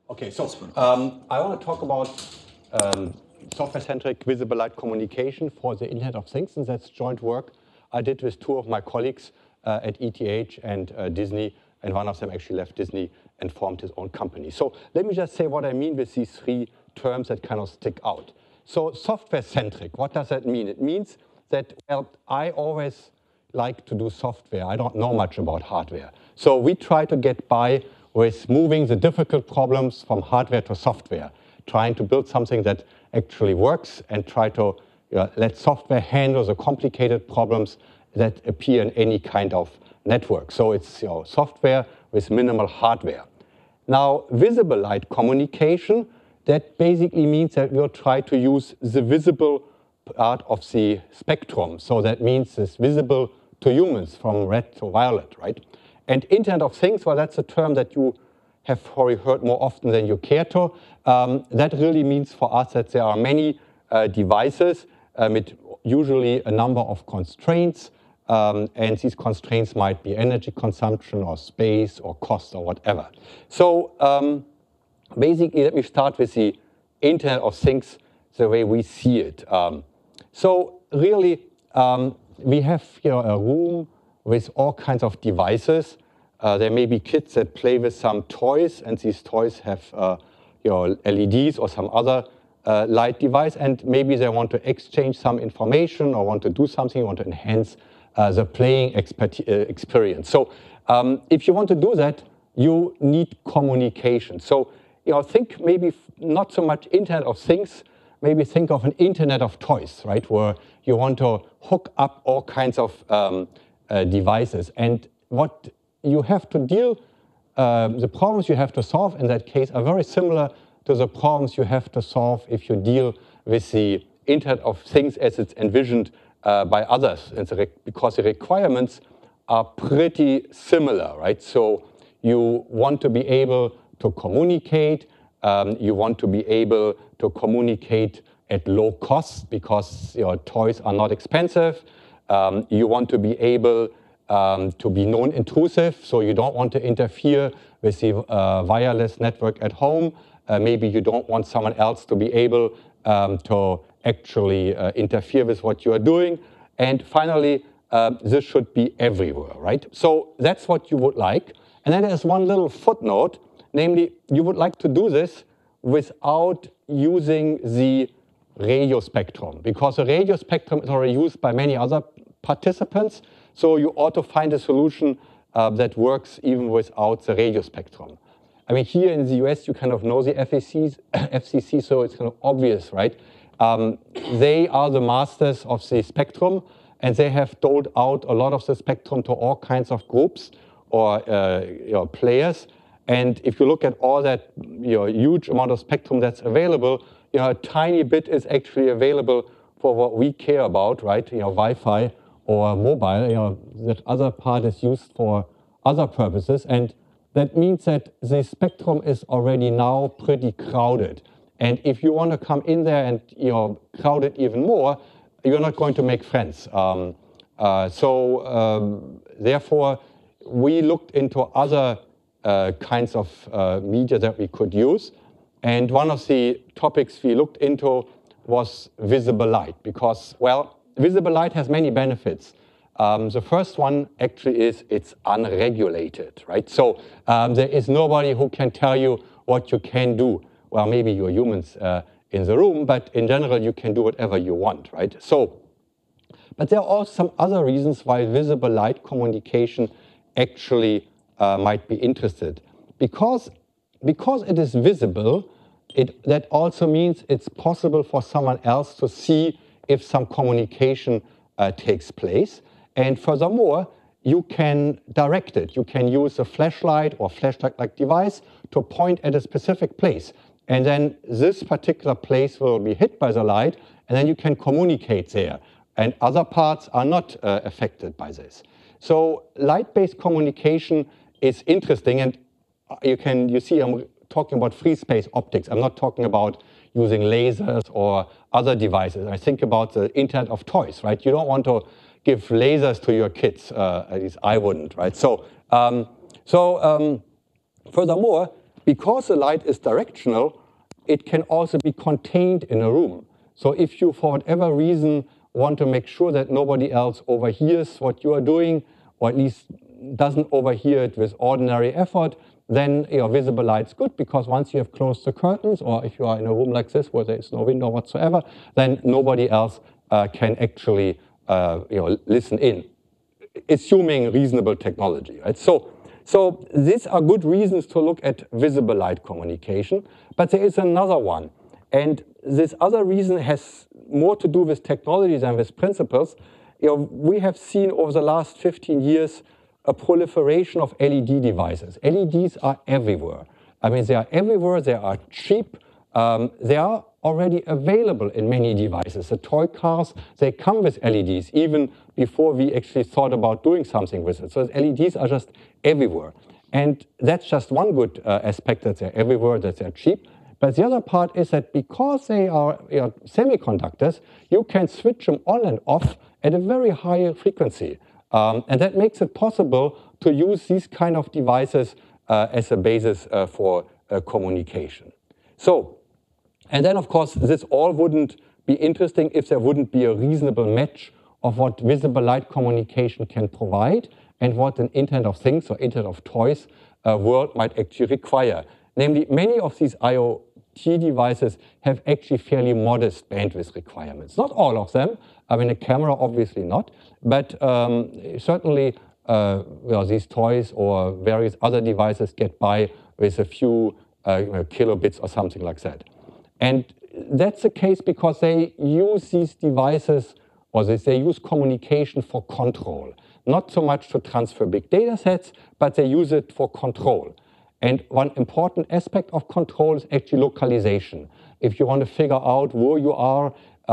Okay, so I want to talk about software-centric visible light communication for the Internet of Things, and that's joint work I did with two of my colleagues at ETH and Disney, and one of them actually left Disney and formed his own company. So let me just say what I mean with these three terms that kind of stick out. So software-centric, what does that mean? It means that, well, I always like to do software. I don't know much about hardware. So we try to get by with moving the difficult problems from hardware to software, trying to build something that actually works and try to let software handle the complicated problems that appear in any kind of network. So it's software with minimal hardware. Now, visible light communication, that basically means that we'll try to use the visible part of the spectrum. So that means it's visible to humans from red to violet, right? And Internet of Things, well, that's a term that you have probably heard more often than you care to. That really means for us that there are many devices with usually a number of constraints. And these constraints might be energy consumption or space or cost or whatever. So basically, let me start with the Internet of Things the way we see it. So really, we have a room with all kinds of devices. There may be kids that play with some toys, and these toys have LEDs or some other light device, and maybe they want to exchange some information or want to do something, want to enhance the playing experience. So if you want to do that, you need communication. So think maybe not so much Internet of Things, maybe think of an Internet of Toys, right, where you want to hook up all kinds of devices. And what you have to deal, the problems you have to solve in that case are very similar to the problems you have to solve if you deal with the Internet of Things as it's envisioned by others, because the requirements are pretty similar, right? So you want to be able to communicate, you want to be able to communicate at low cost because your toys are not expensive. You want to be able to be non-intrusive, so you don't want to interfere with the wireless network at home. Maybe you don't want someone else to be able to actually interfere with what you are doing. And finally, this should be everywhere, right? So that's what you would like. And then there's one little footnote, namely, you would like to do this without using the radio spectrum, because the radio spectrum is already used by many other participants, so you ought to find a solution that works even without the radio spectrum. I mean, here in the US, you kind of know the FCC, so it's kind of obvious, right? They are the masters of the spectrum, and they have doled out a lot of the spectrum to all kinds of groups or players. And if you look at all that huge amount of spectrum that's available, a tiny bit is actually available for what we care about, right? Wi-Fi or mobile. That other part is used for other purposes, and that means that the spectrum is already now pretty crowded. And if you want to come in there and crowd it even more, you're not going to make friends. Therefore, we looked into other kinds of media that we could use. And one of the topics we looked into was visible light, because, well, visible light has many benefits. The first one actually is it's unregulated, right? So there is nobody who can tell you what you can do. Well, maybe you're humans in the room, but in general, you can do whatever you want, right? So, but there are also some other reasons why visible light communication actually might be interested. Because it is visible, that also means it's possible for someone else to see if some communication takes place. And furthermore, you can direct it. You can use a flashlight or flashlight-like device to point at a specific place. And then this particular place will be hit by the light, and then you can communicate there. And other parts are not affected by this. So light-based communication is interesting, and you see I'm talking about free space optics. I'm not talking about using lasers or other devices. I think about the Internet of Toys, right? You don't want to give lasers to your kids, at least I wouldn't, right? Furthermore, because the light is directional, it can also be contained in a room. So if you, for whatever reason, want to make sure that nobody else overhears what you are doing, or at least doesn't overhear it with ordinary effort, then your visible light's good, because once you have closed the curtains, or if you are in a room like this where there is no window whatsoever, then nobody else can actually listen in, assuming reasonable technology, right? So these are good reasons to look at visible light communication, but there is another one. And this other reason has more to do with technology than with principles. We have seen over the last 15 years a proliferation of LED devices. LEDs are everywhere. I mean, they are everywhere, they are cheap, they are already available in many devices. The toy cars, they come with LEDs, even before we actually thought about doing something with it. So LEDs are just everywhere. And that's just one good aspect, that they're everywhere, that they're cheap. But the other part is that because they are semiconductors, you can switch them on and off at a very high frequency. And that makes it possible to use these kind of devices as a basis for communication. So, and then of course, this all wouldn't be interesting if there wouldn't be a reasonable match of what visible light communication can provide and what an Internet of Things or Internet of Toys world might actually require. Namely, many of these IoT devices have actually fairly modest bandwidth requirements. Not all of them. I mean, a camera, obviously not. But certainly, these toys or various other devices get by with a few kilobits or something like that. And that's the case because they use these devices, or they use communication for control. Not so much to transfer big data sets, but they use it for control. And one important aspect of control is actually localization. If you want to figure out where you are,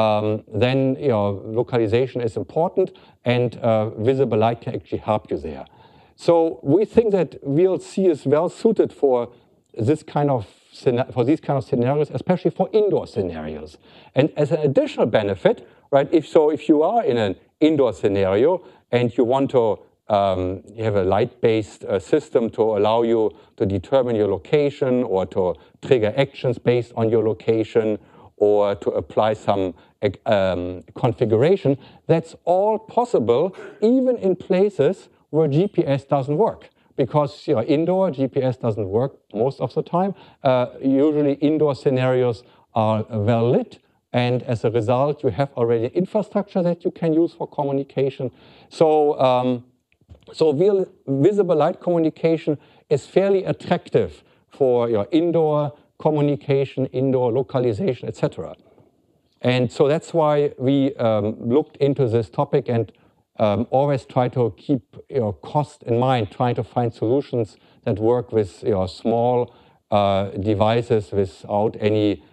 then localization is important, and visible light can actually help you there. So we think that VLC is well suited for these kind of scenarios, especially for indoor scenarios. And as an additional benefit, right? If you are in an indoor scenario and you want to you have a light-based system to allow you to determine your location or to trigger actions based on your location or to apply some configuration, that's all possible even in places where GPS doesn't work. Because indoor GPS doesn't work most of the time. Usually indoor scenarios are well lit, and as a result you have already infrastructure that you can use for communication. So visible light communication is fairly attractive for your indoor communication, indoor localization, etc. And so that's why we looked into this topic and always try to keep cost in mind, trying to find solutions that work with small devices without any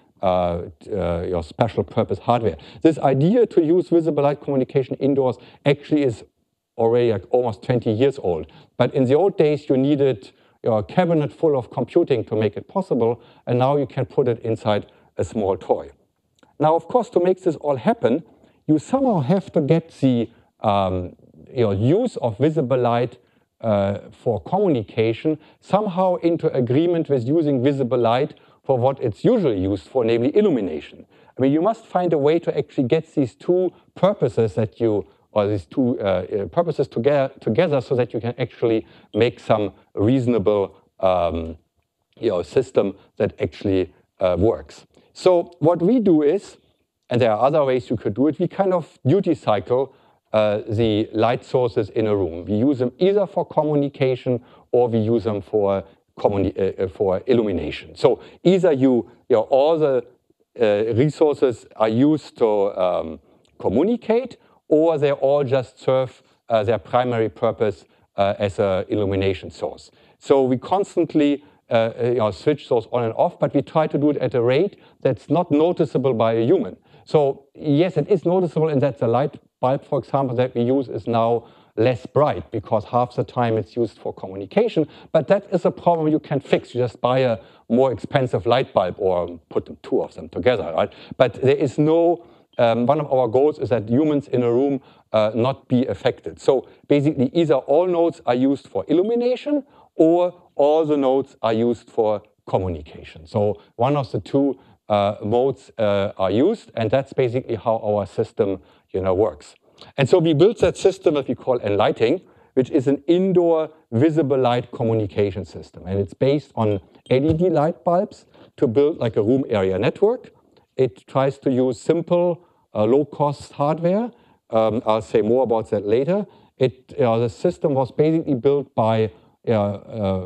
special purpose hardware. This idea to use visible light communication indoors actually is already like almost 20 years old. But in the old days, you needed a cabinet full of computing to make it possible, and now you can put it inside a small toy. Now, of course, to make this all happen, you somehow have to get the use of visible light for communication somehow into agreement with using visible light for what it's usually used for, namely illumination. I mean, you must find a way to actually get these two purposes purposes together so that you can actually make some reasonable system that actually works. So what we do is, and there are other ways you could do it, we kind of duty cycle the light sources in a room. We use them either for communication or we use them for illumination. So either all the resources are used to communicate, or they all just serve their primary purpose as an illumination source. So we constantly switch those on and off, but we try to do it at a rate that's not noticeable by a human. So yes, it is noticeable in that the light bulb, for example, that we use is now less bright because half the time it's used for communication, but that is a problem you can fix. You just buy a more expensive light bulb or put two of them together, right? But there is no, one of our goals is that humans in a room not be affected. So basically either all nodes are used for illumination or all the nodes are used for communication. So one of the two modes are used, and that's basically how our system works. And so we built that system that we call Enlighting, which is an indoor visible light communication system. And it's based on LED light bulbs to build like a room area network. It tries to use simple, low-cost hardware. I'll say more about that later. The system was basically built by a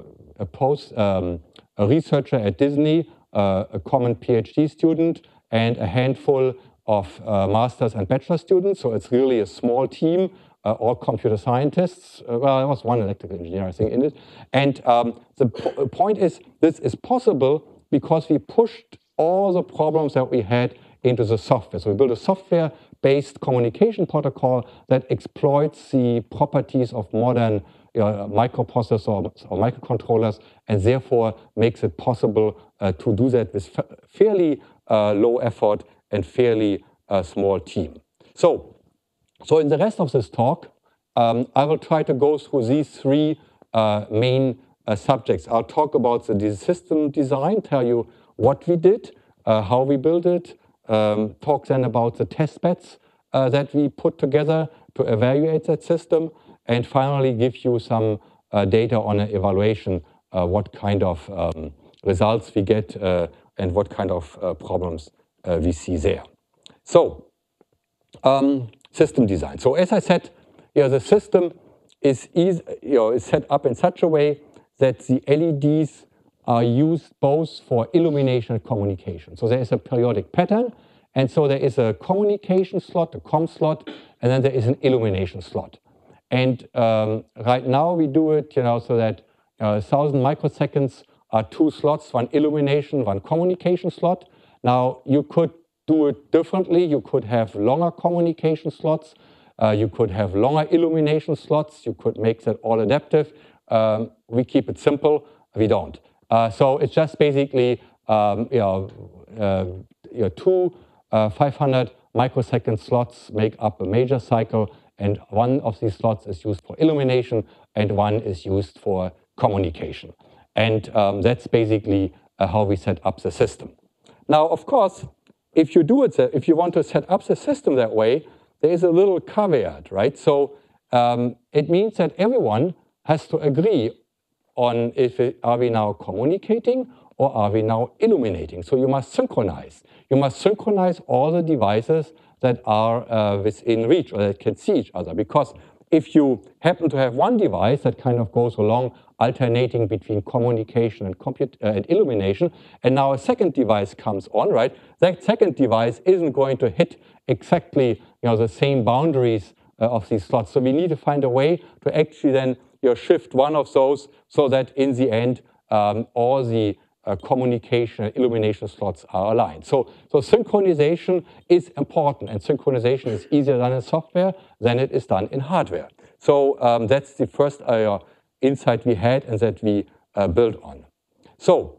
researcher at Disney, a common PhD student, and a handful of master's and bachelor students. So it's really a small team, all computer scientists. Well, there was one electrical engineer, I think, in it. And the point is, this is possible because we pushed all the problems that we had into the software. So we built a software-based communication protocol that exploits the properties of modern microprocessors or microcontrollers, and therefore makes it possible to do that with fairly low effort and fairly small team. So in the rest of this talk, I will try to go through these three main subjects. I'll talk about the system design, tell you what we did, how we built it, talk then about the test beds that we put together to evaluate that system, and finally give you some data on an evaluation, what kind of results we get and what kind of problems we see there. So, system design. So as I said, the system is set up in such a way that the LEDs are used both for illumination and communication. So there is a periodic pattern, and so there is a communication slot, a COM slot, and then there is an illumination slot. And right now we do it, so that 1,000 microseconds are two slots, one illumination, one communication slot. Now you could do it differently. You could have longer communication slots. You could have longer illumination slots. You could make that all adaptive. We keep it simple. We don't. So it's just basically two 500 microsecond slots make up a major cycle, and one of these slots is used for illumination and one is used for communication. And that's basically how we set up the system. Now, of course, if you do it, if you want to set up the system that way, there is a little caveat, right? So it means that everyone has to agree on are we now communicating or are we now illuminating? So you must synchronize. You must synchronize all the devices that are within reach or that can see each other. Because if you happen to have one device that kind of goes along alternating between communication and illumination, and now a second device comes on, right? That second device isn't going to hit exactly the same boundaries of these slots. So we need to find a way to actually then shift one of those so that in the end all the communication and illumination slots are aligned. So synchronization is important, and synchronization is easier done in software than it is done in hardware. So that's the first insight we had and that we built on. So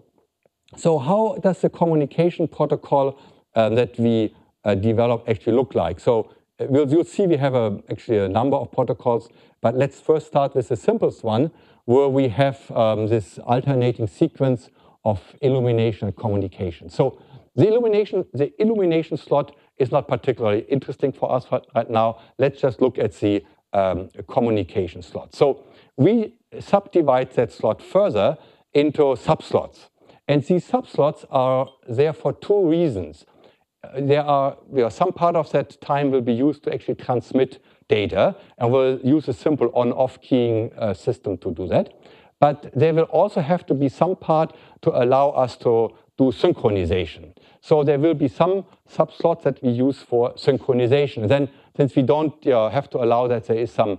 how does the communication protocol that we develop actually look like? So you'll see we have actually a number of protocols, but let's first start with the simplest one, where we have this alternating sequence of illumination and communication. So the illumination slot is not particularly interesting for us right now. Let's just look at the communication slot. So we subdivide that slot further into subslots. And these subslots are there for two reasons. There are some part of that time will be used to actually transmit data, and we'll use a simple on-off keying system to do that. But there will also have to be some part to allow us to do synchronization. So there will be some subslots that we use for synchronization. And then, since we don't have to allow that there is some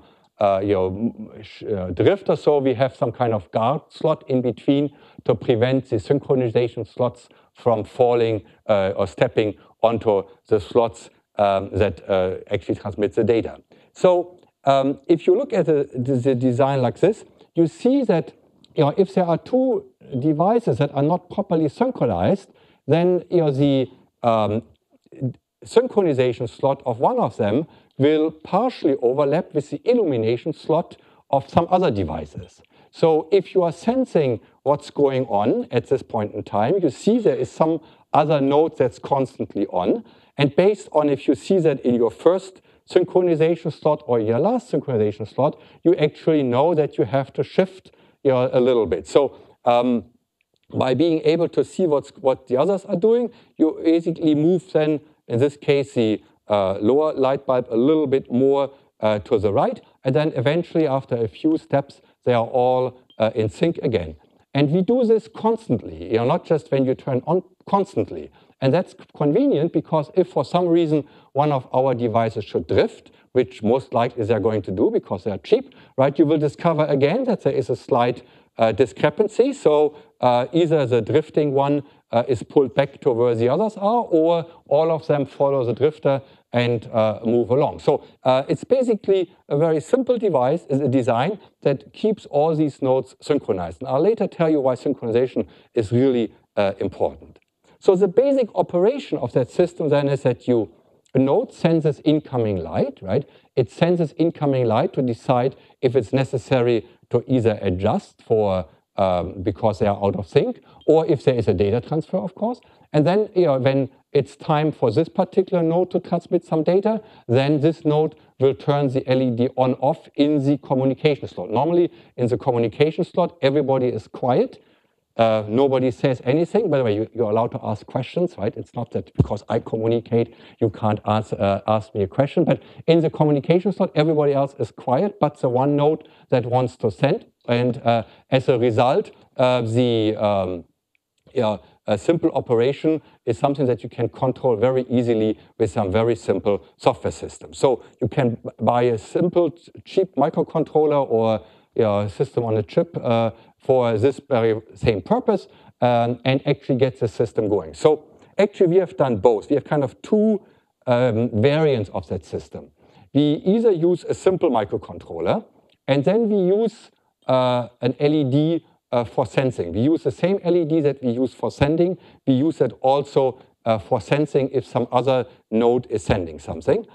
drift or so, we have some kind of guard slot in between to prevent the synchronization slots from falling or stepping onto the slots that actually transmit the data. So if you look at the design like this, you see that if there are two devices that are not properly synchronized, then the synchronization slot of one of them will partially overlap with the illumination slot of some other devices. So if you are sensing what's going on at this point in time, you see there is some other node that's constantly on. And based on if you see that in your first synchronization slot or your last synchronization slot, you actually know that you have to shift a little bit. So by being able to see what the others are doing, you basically move then, in this case, the lower light bulb a little bit more to the right. And then eventually, after a few steps, they are all in sync again. And we do this constantly, not just when you turn on, constantly. And that's convenient because if for some reason one of our devices should drift, which most likely they're going to do because they're cheap, right, you will discover again that there is a slight discrepancy. So either the drifting one is pulled back to where the others are, or all of them follow the drifter and move along. So it's basically a very simple device, is a design that keeps all these nodes synchronized. And I'll later tell you why synchronization is really important. So the basic operation of that system then is that a node senses incoming light, right? It senses incoming light to decide if it's necessary to either adjust for because they are out of sync, or if there is a data transfer, of course. And then, when it's time for this particular node to transmit some data, then this node will turn the LED on/off in the communication slot. Normally, in the communication slot, everybody is quiet. Nobody says anything. By the way, you're allowed to ask questions, right? It's not that because I communicate, you can't ask me a question. But in the communication slot, everybody else is quiet, but the one node that wants to send. And as a result, a simple operation is something that you can control very easily with some very simple software system. So you can buy a simple, cheap microcontroller or system on a chip for this very same purpose and actually get the system going. So actually we have done both. We have kind of two variants of that system. We either use a simple microcontroller and then we use an LED for sensing. We use the same LED that we use for sending. We use it also for sensing if some other node is sending something.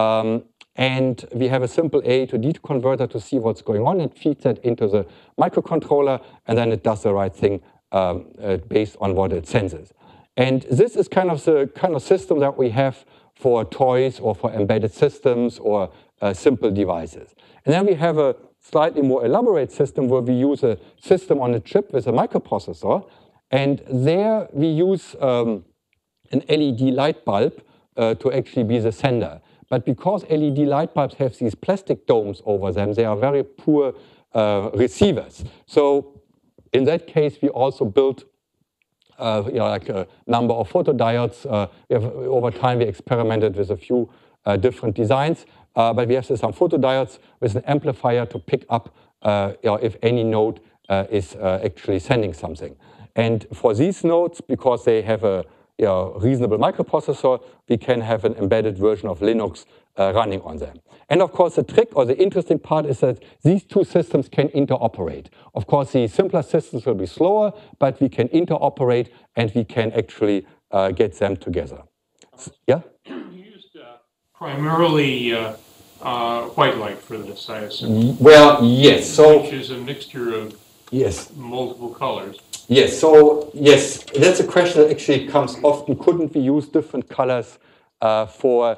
And we have a simple A to D converter to see what's going on and feeds that into the microcontroller, and then it does the right thing based on what it senses. And this is kind of the kind of system that we have for toys or for embedded systems or simple devices. And then we have a slightly more elaborate system where we use a system on a chip with a microprocessor, and there we use an LED light bulb to actually be the sender. But because LED light bulbs have these plastic domes over them, they are very poor receivers. So in that case, we also built like a number of photodiodes. Over time, we experimented with a few different designs. But we have some photodiodes with an amplifier to pick up if any node is actually sending something. And for these nodes, because they have a reasonable microprocessor, we can have an embedded version of Linux running on them. And of course, the trick or the interesting part is that these two systems can interoperate. Of course, the simpler systems will be slower, but we can interoperate and we can actually get them together. Yeah? You used primarily white light for this, I assume. Well, yes. So, which is a mixture of multiple colors. Yes, so yes, that's a question that actually comes often. Couldn't we use different colors for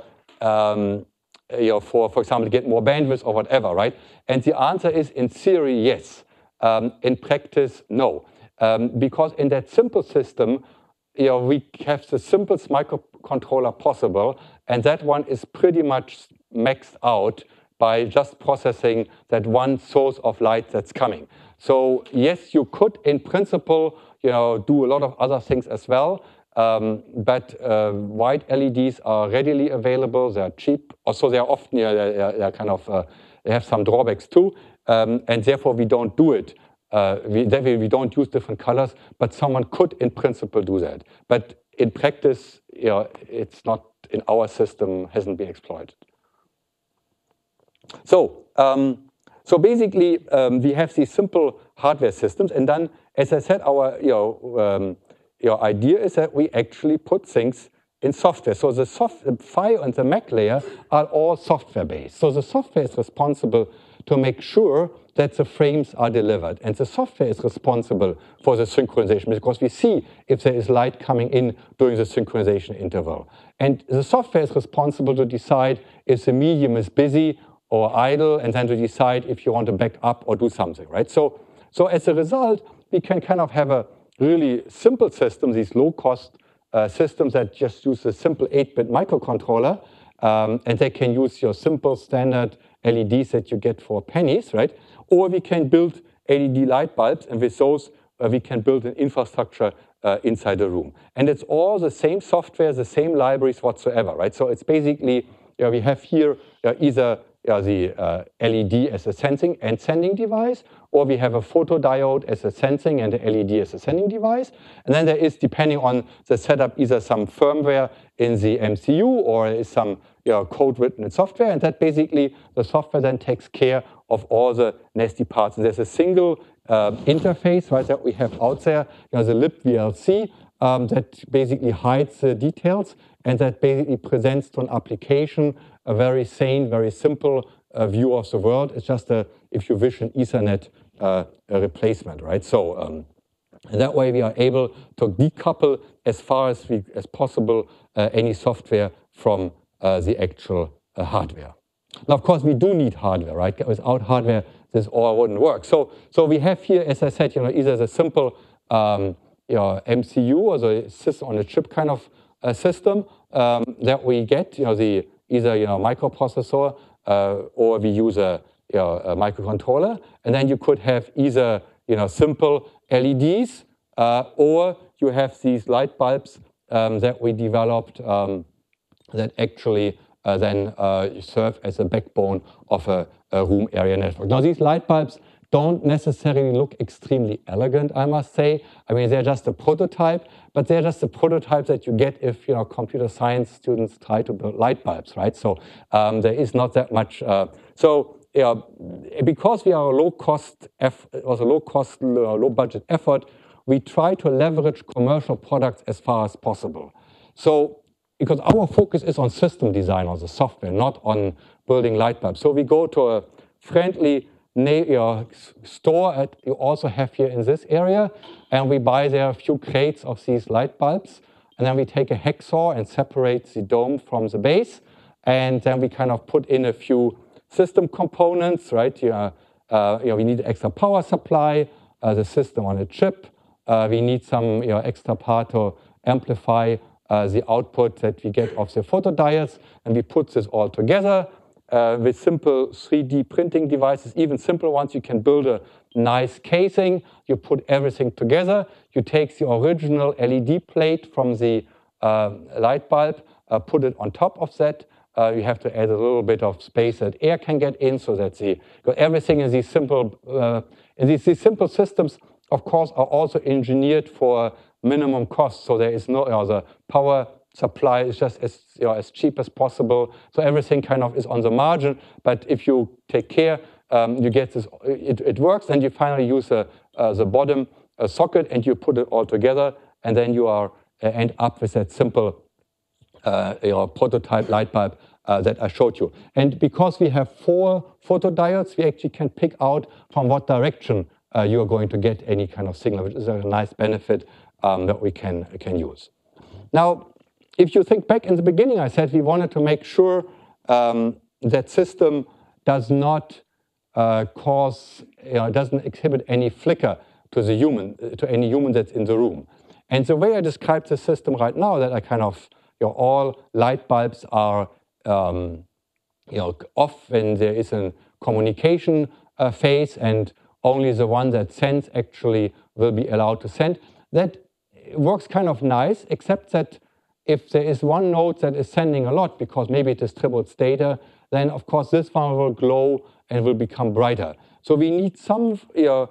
example, to get more bandwidth or whatever, right? And the answer is, in theory, yes. In practice, no. Because in that simple system, we have the simplest microcontroller possible, and that one is pretty much maxed out by just processing that one source of light that's coming. So yes, you could, in principle, do a lot of other things as well. But white LEDs are readily available. They're cheap. Also, they're often they're kind of they have some drawbacks too, and therefore we don't do it. We don't use different colors, but someone could, in principle, do that. But in practice, it's not in our system. Hasn't been exploited. So. So basically, we have these simple hardware systems, and then, as I said, our idea is that we actually put things in software. So the PHY and the Mac layer are all software-based. So the software is responsible to make sure that the frames are delivered. And the software is responsible for the synchronization because we see if there is light coming in during the synchronization interval. And the software is responsible to decide if the medium is busy or idle, and then to decide if you want to back up or do something, right? So as a result, we can kind of have a really simple system, these low-cost systems that just use a simple 8-bit microcontroller, and they can use your simple standard LEDs that you get for pennies, right? Or we can build LED light bulbs, and with those, we can build an infrastructure inside the room. And it's all the same software, the same libraries whatsoever, right? So it's basically, we have here either the LED as a sensing and sending device, or we have a photodiode as a sensing and the LED as a sending device. And then there is, depending on the setup, either some firmware in the MCU or is some code written in software. And that basically, the software then takes care of all the nasty parts. And there's a single interface, right, that we have out there, the libVLC, that basically hides the details and that basically presents to an application a very sane, very simple view of the world. It's just if you wish, an Ethernet replacement, right? So that way we are able to decouple as far as possible any software from the actual hardware. Now, of course, we do need hardware, right? Without hardware, this all wouldn't work. So we have here, as I said, either the simple MCU or the system on a chip kind of system that we get, either microprocessor or we use a microcontroller, and then you could have either simple LEDs or you have these light bulbs that we developed that actually then serve as a backbone of a room area network. Now, these light bulbs don't necessarily look extremely elegant, I must say. I mean, they're just a prototype, but they're just a prototype that you get if computer science students try to build light bulbs, right? So there is not that much. Because we are a low budget effort, we try to leverage commercial products as far as possible. So because our focus is on system design, on the software, not on building light bulbs. So we go to a friendly store you also have here in this area, and we buy there a few crates of these light bulbs, and then we take a hacksaw and separate the dome from the base, and then we kind of put in a few system components, right? We need an extra power supply, the system on a chip. We need some extra part to amplify the output that we get of the photodiodes, and we put this all together. With simple 3D printing devices, even simple ones, you can build a nice casing. You put everything together. You take the original LED plate from the light bulb, put it on top of that. You have to add a little bit of space that air can get in, so that everything in these simple systems, of course, are also engineered for minimum cost. So there is no the power supply is just as cheap as possible. So everything kind of is on the margin. But if you take care, you get this. It works. Then you finally use the bottom socket and you put it all together, and then you end up with that simple prototype light bulb that I showed you. And because we have 4 photodiodes, we actually can pick out from what direction you are going to get any kind of signal, which is a nice benefit that we can use. Now, if you think back in the beginning, I said we wanted to make sure that system does not doesn't exhibit any flicker to the human, to any human that's in the room. And the way I describe the system right now, that I kind of, all light bulbs are, off when there is a communication phase, and only the one that sends actually will be allowed to send. That works kind of nice, except that if there is one node that is sending a lot, because maybe it distributes data, then of course this one will glow and will become brighter. So we need some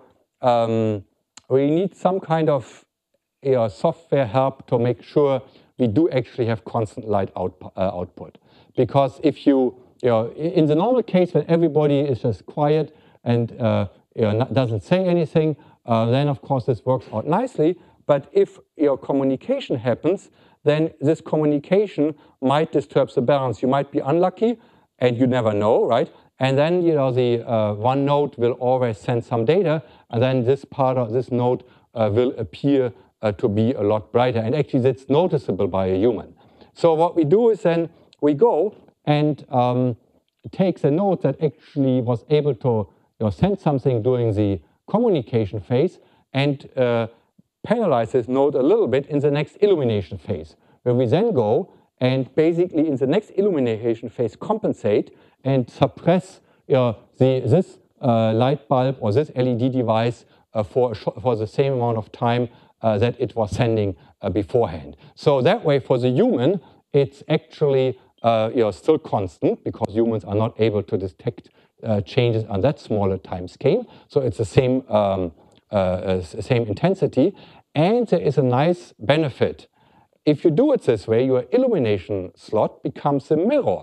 kind of software help to make sure we do actually have constant light output. Because if in the normal case when everybody is just quiet and doesn't say anything, then of course this works out nicely. But if communication happens, then this communication might disturb the balance. You might be unlucky, and you never know, right? and then the one node will always send some data, and then this part of this node will appear to be a lot brighter. And actually, that's noticeable by a human. So what we do is then we go and take the node that actually was able to send something during the communication phase and penalize this node a little bit in the next illumination phase, where we then go and basically in the next illumination phase compensate and suppress this light bulb or this LED device for the same amount of time that it was sending beforehand. So that way, for the human, it's actually still constant because humans are not able to detect changes on that smaller time scale. So it's the same intensity, and there is a nice benefit. If you do it this way, your illumination slot becomes the mirror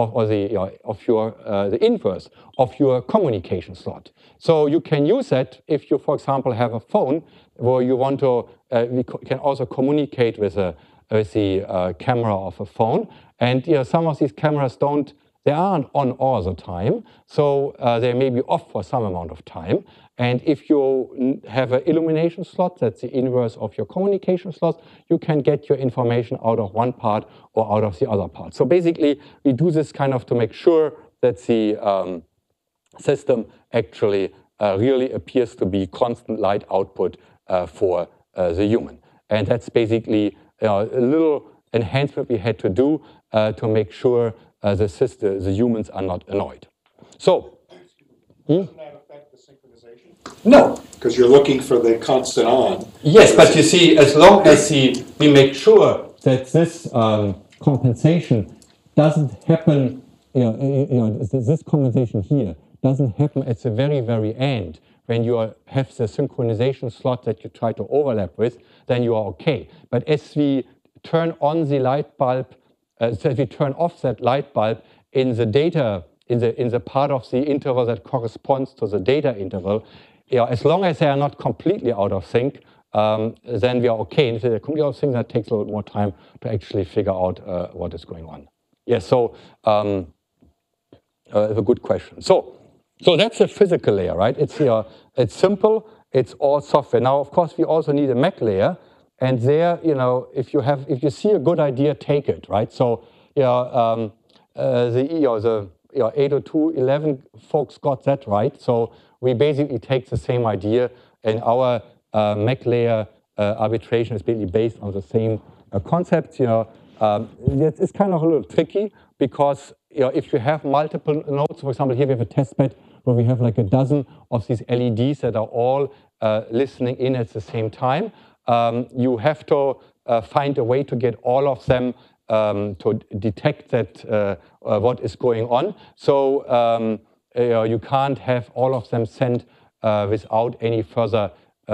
the inverse of your communication slot. So you can use that if you, for example, have a phone where you want to. We can also communicate with the camera of a phone, and some of these cameras they aren't on all the time, so they may be off for some amount of time. And if you have an illumination slot, that's the inverse of your communication slot, you can get your information out of one part or out of the other part. So basically, we do this kind of to make sure that the system actually really appears to be constant light output for the human. And that's basically a little enhancement we had to do to make sure the humans are not annoyed. So, doesn't that affect the synchronization? No, because you're looking for the constant on. Yes, but you see, as long as we make sure that this compensation doesn't happen, this compensation here doesn't happen at the very, very end, when you have the synchronization slot that you try to overlap with, then you are okay. But as we turn on the light bulb, so we turn off that light bulb in the data, in the part of the interval that corresponds to the data interval, as long as they are not completely out of sync, then we are okay. And if they're completely out of sync, that takes a little more time to actually figure out what is going on. Yes, so a good question. So that's the physical layer, right? It's simple. It's all software. Now, of course, we also need a Mac layer. And there, if you see a good idea, take it, right? So, the 802.11 folks got that right. So we basically take the same idea, and our Mac layer arbitration is basically based on the same concepts. It's kind of a little tricky because if you have multiple nodes, for example, here we have a test bed where we have like a dozen of these LEDs that are all listening in at the same time. You have to find a way to get all of them to detect that what is going on. So you can't have all of them sent without any further,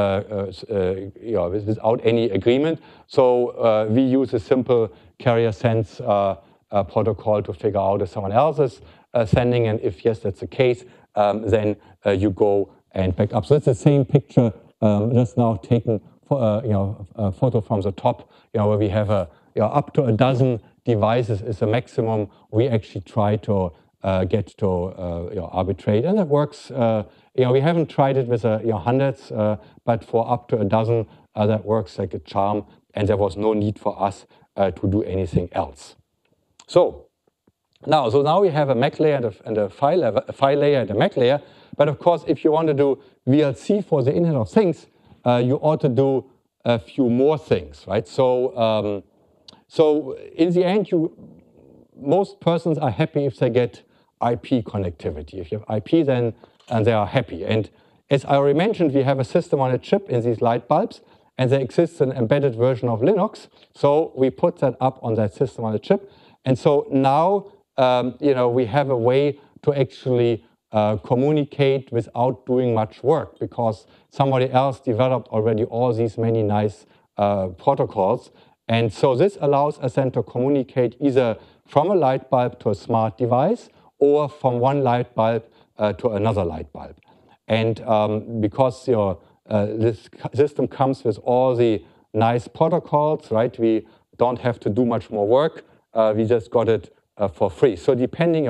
without any agreement. So we use a simple carrier sense protocol to figure out if someone else is sending, and if yes, that's the case, then you go and back up. So it's the same picture just now taken. A photo from the top, where we have up to a dozen devices is the maximum we actually try to get to arbitrate, and that works. We haven't tried it with hundreds, but for up to a dozen, that works like a charm, and there was no need for us to do anything else. So now we have a Mac layer and a file layer and a Mac layer. But of course, if you want to do VLC for the Internet of Things, you ought to do a few more things, right? So, so in the end, most persons are happy if they get IP connectivity. If you have IP, then they are happy. And as I already mentioned, we have a system on a chip in these light bulbs, and there exists an embedded version of Linux. So we put that up on that system on a chip. And so now, we have a way to actually communicate without doing much work, because somebody else developed already all these many nice protocols. And so this allows us then to communicate either from a light bulb to a smart device or from one light bulb to another light bulb. And because this system comes with all the nice protocols, right, we don't have to do much more work. We just got it for free. So depending on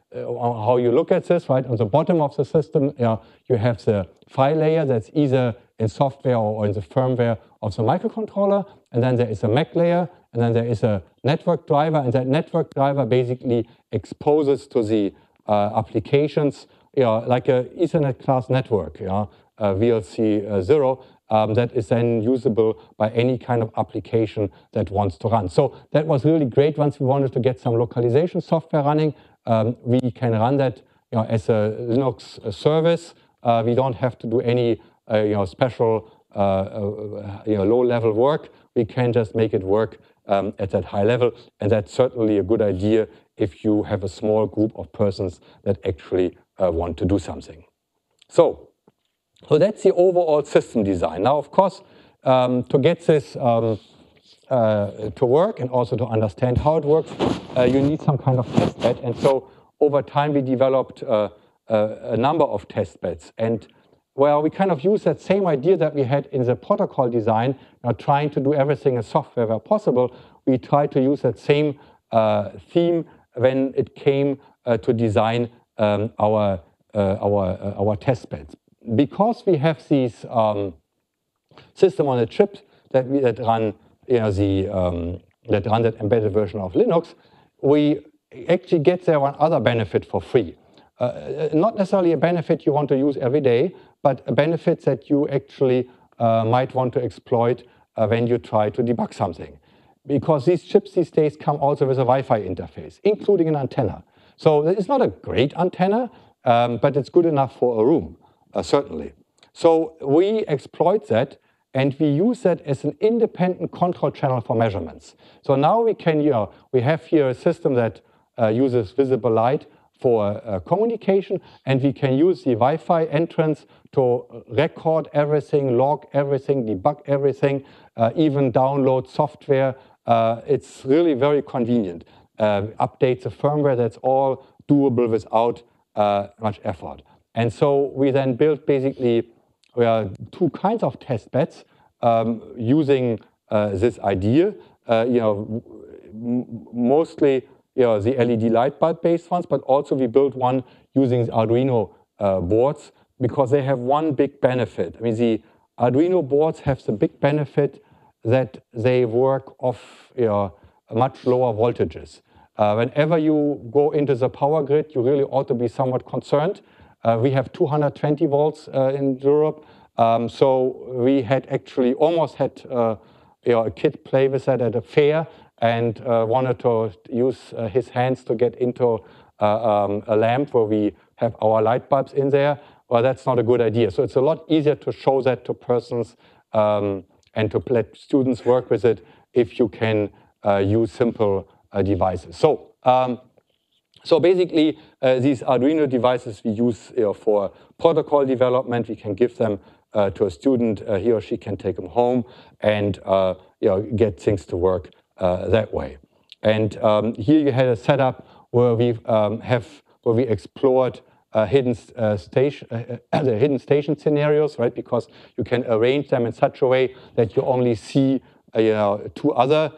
how you look at this, right? On the bottom of the system, you have the file layer that's either in software or in the firmware of the microcontroller, and then there is a MAC layer, and then there is a network driver, and that network driver basically exposes to the applications, like a Ethernet class network, VLC 0, that is then usable by any kind of application that wants to run. So that was really great. Once we wanted to get some localization software running, we can run that as a Linux service. We don't have to do any special low-level work. We can just make it work at that high level, and that's certainly a good idea if you have a small group of persons that actually want to do something. So that's the overall system design. Now, of course, to get this to work and also to understand how it works, you need some kind of test bed. And so over time, we developed a number of test beds. And well, we kind of use that same idea that we had in the protocol design, trying to do everything in software where possible. We tried to use that same theme when it came to design our test beds. Because we have these system on a chip that run that embedded version of Linux, we actually get there one other benefit for free. Not necessarily a benefit you want to use every day, but a benefit that you actually might want to exploit when you try to debug something. Because these chips these days come also with a Wi-Fi interface, including an antenna. So it's not a great antenna, but it's good enough for a room, certainly. So we exploit that, and we use that as an independent control channel for measurements. So now we can, we have here a system that uses visible light for communication, and we can use the Wi-Fi entrance to record everything, log everything, debug everything, even download software. It's really very convenient. Update the firmware, that's all doable without much effort. And so we then built basically two kinds of test beds using this idea. Mostly the LED light bulb based ones, but also we built one using the Arduino boards because they have one big benefit. I mean, the Arduino boards have the big benefit that they work off much lower voltages. Whenever you go into the power grid, you really ought to be somewhat concerned. We have 220 volts in Europe, so we had actually almost had a kid play with that at a fair and wanted to use his hands to get into a lamp where we have our light bulbs in there. Well, that's not a good idea. So it's a lot easier to show that to persons and to let students work with it if you can use simple devices. So, so basically, these Arduino devices we use for protocol development. We can give them to a student. He or she can take them home and get things to work that way. And here you had a setup where we explored hidden station scenarios, right? Because you can arrange them in such a way that you only see two other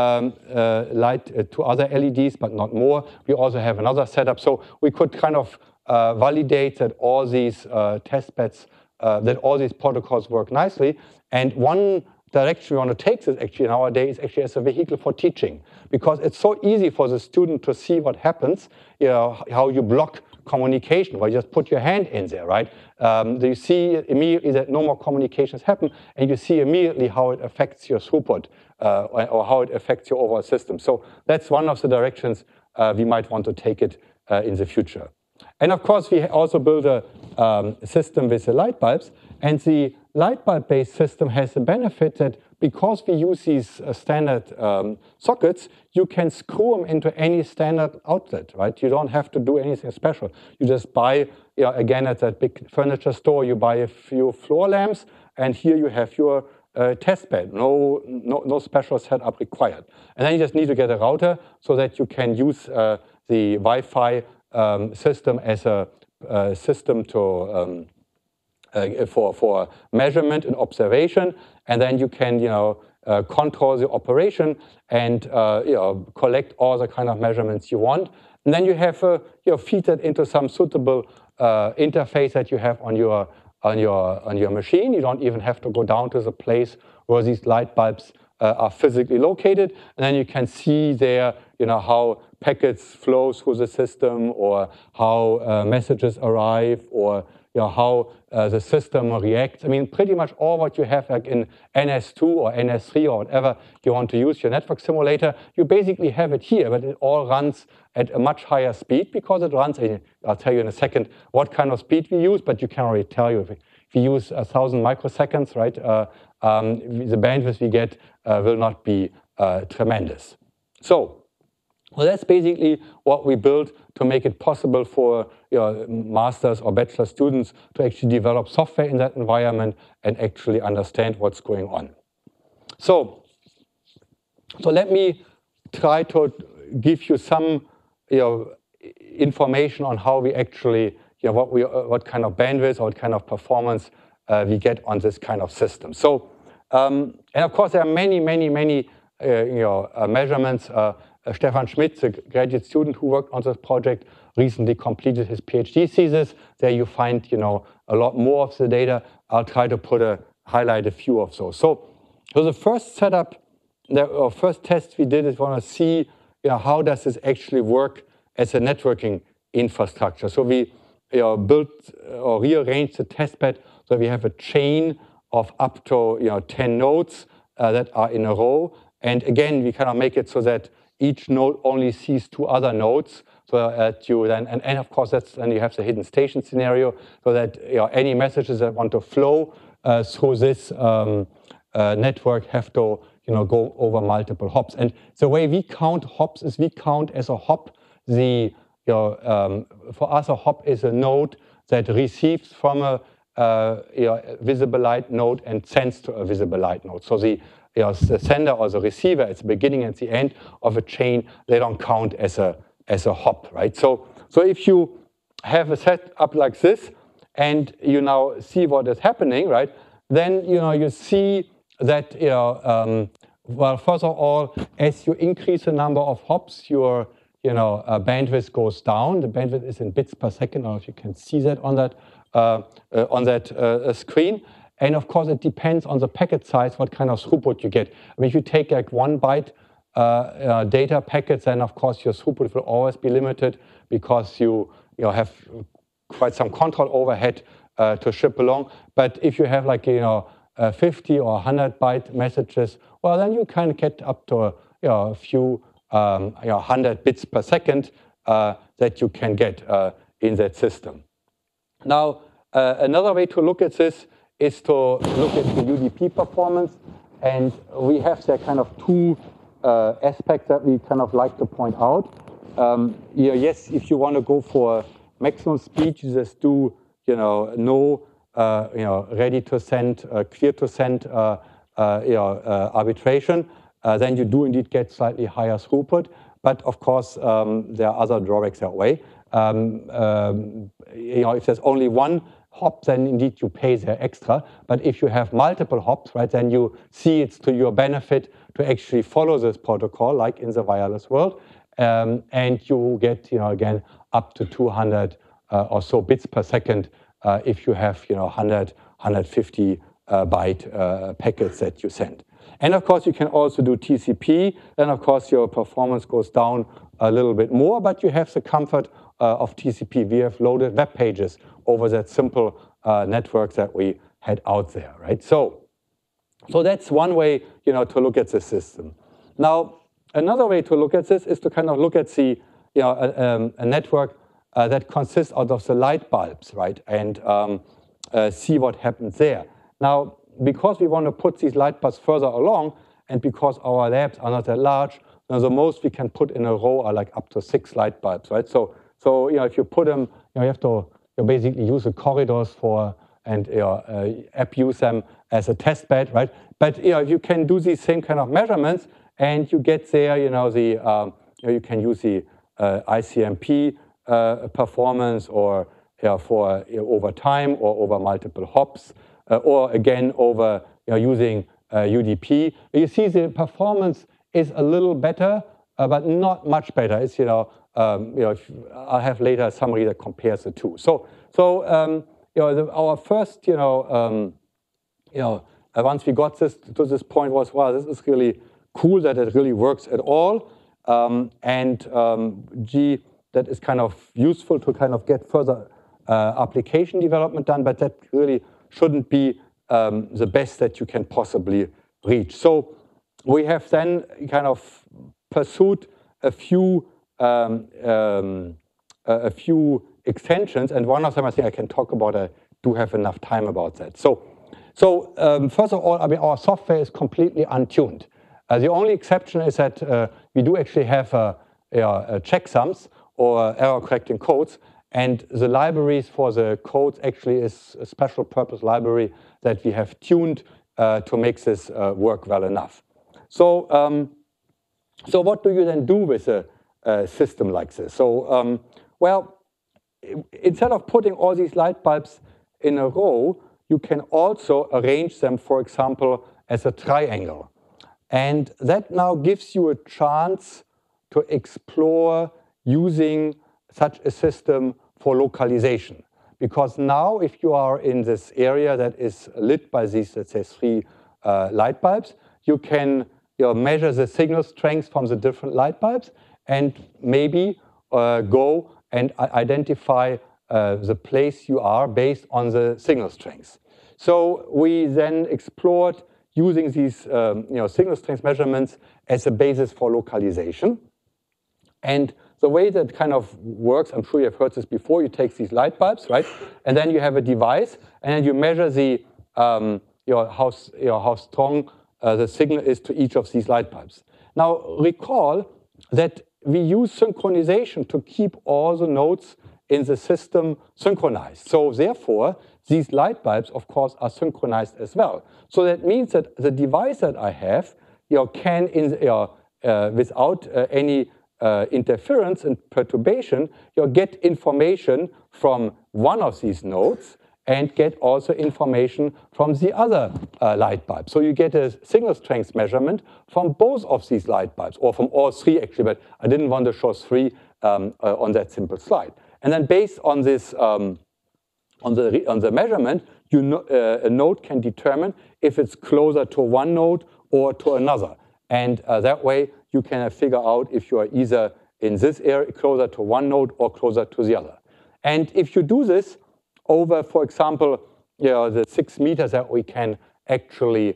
LEDs, but not more. We also have another setup, so we could kind of validate that all these test beds, that all these protocols work nicely. And one direction we want to take this actually nowadays actually as a vehicle for teaching, because it's so easy for the student to see what happens, how you block communication, where you just put your hand in there, right? You see immediately that no more communications happen, and you see immediately how it affects your throughput or how it affects your overall system. So that's one of the directions we might want to take it in the future. And of course, we also build a system with the light bulbs, and the light bulb-based system has the benefit that because we use these standard sockets, you can screw them into any standard outlet, right? You don't have to do anything special. You just buy, again, at that big furniture store, you buy a few floor lamps, and here you have your test bed. No special setup required. And then you just need to get a router so that you can use the Wi-Fi system as a system to for measurement and observation, and then you can control the operation and collect all the kind of measurements you want. And then you have feed that into some suitable interface that you have on your machine. You don't even have to go down to the place where these light bulbs are physically located. And then you can see there, how packets flow through the system, or how messages arrive, or how the system reacts. I mean, pretty much all what you have like in NS2 or NS3 or whatever you want to use your network simulator, you basically have it here, but it all runs at a much higher speed because it runs, I'll tell you in a second what kind of speed we use, but you can already tell you if we use 1,000 microseconds, right, the bandwidth we get will not be tremendous. So that's basically what we built to make it possible for master's or bachelor students to actually develop software in that environment and actually understand what's going on. So let me try to give you some information on how we actually, what kind of bandwidth or what kind of performance we get on this kind of system. So, and of course there are many measurements. Stefan Schmidt, the graduate student who worked on this project, recently completed his PhD thesis. There you find, a lot more of the data. I'll try to highlight a few of those. So the first setup, or first test we did is we want to see, how does this actually work as a networking infrastructure. So we built or rearranged the testbed so we have a chain of up to 10 nodes that are in a row. And again, we kind of make it so that each node only sees 2 other nodes, so that you then, and of course then you have the hidden station scenario, so that any messages that want to flow through this network have to go over multiple hops. And the way we count hops is we count as a hop for us a hop is a node that receives from a visible light node and sends to a visible light node. So the sender or the receiver at the beginning and the end of a chain, they don't count as a hop, right? So if you have a setup like this and you now see what is happening, right? Then you see that well, first of all, as you increase the number of hops, your bandwidth goes down. The bandwidth is in bits per second. I don't know if you can see that on that screen. And of course, it depends on the packet size, what kind of throughput you get. I mean, if you take like 1 byte data packets, then of course your throughput will always be limited because you have quite some control overhead to ship along. But if you have like 50 or 100 byte messages, well, then you can get up to a few 100 bits per second that you can get in that system. Now, another way to look at this is to look at the UDP performance. And we have there kind of 2 aspects that we kind of like to point out. Yes, if you want to go for maximum speed, you just do, no, ready to send, clear to send arbitration. Then you do indeed get slightly higher throughput. But of course, there are other drawbacks that way. If there's only 1 hop, then indeed you pay there extra. But if you have multiple hops, right, then you see it's to your benefit to actually follow this protocol, like in the wireless world, and you get, again, up to 200 or so bits per second if you have, 100, 150 byte packets that you send. And of course, you can also do TCP. Then, of course, your performance goes down a little bit more, but you have the comfort of TCP. We have loaded web pages over that simple network that we had out there, right? So that's one way, to look at the system. Now, another way to look at this is to kind of look at the, a network that consists out of the light bulbs, right? And see what happens there. Now, because we want to put these light bulbs further along, and because our labs are not that large, the most we can put in a row are like up to 6 light bulbs, right? So if you put them, you have to basically use the corridors for and use them as a test bed, right? But you can do these same kind of measurements, and you get there, you can use the ICMP performance, or for over time, or over multiple hops, or again over using UDP. You see the performance is a little better, but not much better. It's I'll have later a summary that compares the two. So our first, once we got this to this point was, wow, this is really cool that it really works at all, gee, that is kind of useful to kind of get further application development done, but that really shouldn't be the best that you can possibly reach. So we have then kind of pursued a few extensions, and one of them I think I can talk about. I do have enough time about that. So first of all, I mean, our software is completely untuned. The only exception is that we do actually have checksums or error correcting codes, and the libraries for the codes actually is a special purpose library that we have tuned to make this work well enough. So what do you then do with a system like this? So well, instead of putting all these light bulbs in a row, you can also arrange them, for example, as a triangle. And that now gives you a chance to explore using such a system for localization. Because now, if you are in this area that is lit by these, let's say, 3 light bulbs, you can measure the signal strength from the different light bulbs and maybe go and identify the place you are based on the signal strength. So we then explored using these signal strength measurements as a basis for localization. And the way that kind of works, I'm sure you've heard this before, you take these light bulbs, right? And then you have a device, and then you measure the how strong the signal is to each of these light bulbs. Now recall that we use synchronization to keep all the nodes in the system synchronized. So therefore, these light bulbs, of course, are synchronized as well. So that means that the device that I have can, without any interference and perturbation, get information from one of these nodes and get also information from the other light bulb. So you get a signal strength measurement from both of these light bulbs, or from all 3 actually, but I didn't want to show 3 on that simple slide. And then based on this, on the measurement, a node can determine if it's closer to one node or to another. And that way, you can figure out if you are either in this area closer to one node or closer to the other. And if you do this over, for example, the 6 meters that we can actually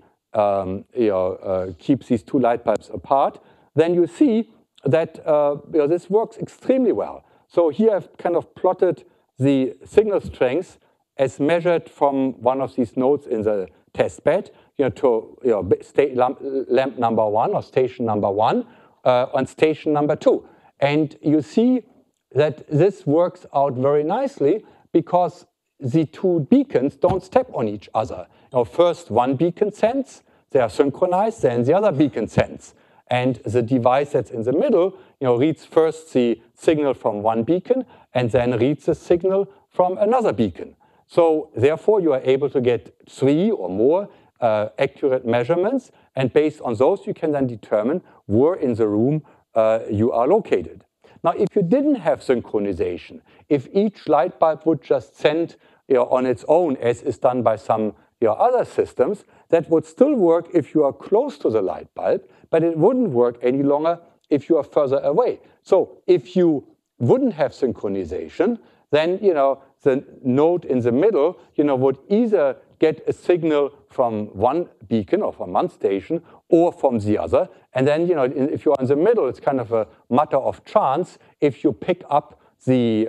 keep these 2 light bulbs apart, then you see that this works extremely well. So here I've kind of plotted the signal strength as measured from one of these nodes in the test bed to lamp number 1 or station number 1 on station number 2. And you see that this works out very nicely because the 2 beacons don't step on each other. First one beacon sends, they are synchronized, then the other beacon sends. And the device that's in the middle reads first the signal from one beacon and then reads the signal from another beacon. So therefore, you are able to get 3 or more accurate measurements, and based on those, you can then determine where in the room you are located. Now, if you didn't have synchronization, if each light bulb would just send on its own, as is done by some other systems, that would still work if you are close to the light bulb, but it wouldn't work any longer if you are further away. So if you wouldn't have synchronization, then the node in the middle would either get a signal from one beacon or from one station or from the other. And then if you're in the middle, it's kind of a matter of chance if you pick up the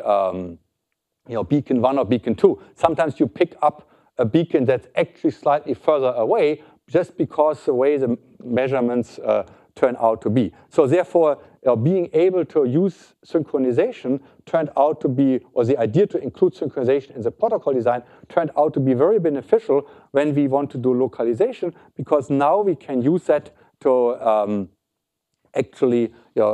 beacon 1 or beacon 2. Sometimes you pick up a beacon that's actually slightly further away just because the way the measurements turn out to be. So therefore, being able to use synchronization turned out to be, or the idea to include synchronization in the protocol design turned out to be very beneficial when we want to do localization, because now we can use that to actually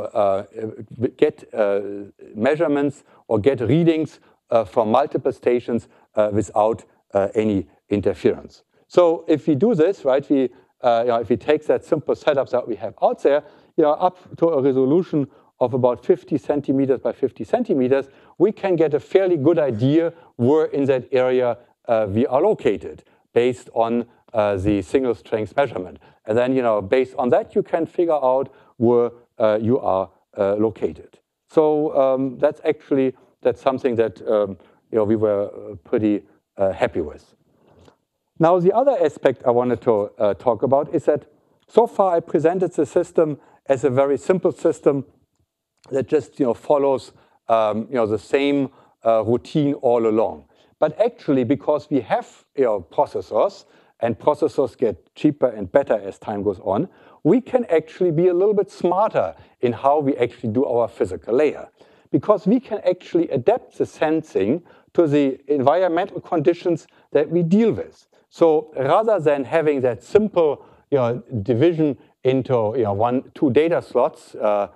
get measurements or get readings from multiple stations without any interference. So if we do this, right, if we take that simple setup that we have out there, up to a resolution of about 50 centimeters by 50 centimeters, we can get a fairly good idea where in that area we are located based on the single strength measurement. And then, based on that, you can figure out where you are located. So that's something that we were pretty happy with. Now, the other aspect I wanted to talk about is that so far I presented the system as a very simple system that just follows the same routine all along. But actually, because we have processors, and processors get cheaper and better as time goes on, we can actually be a little bit smarter in how we actually do our physical layer. Because we can actually adapt the sensing to the environmental conditions that we deal with. So rather than having that simple division into two data slots,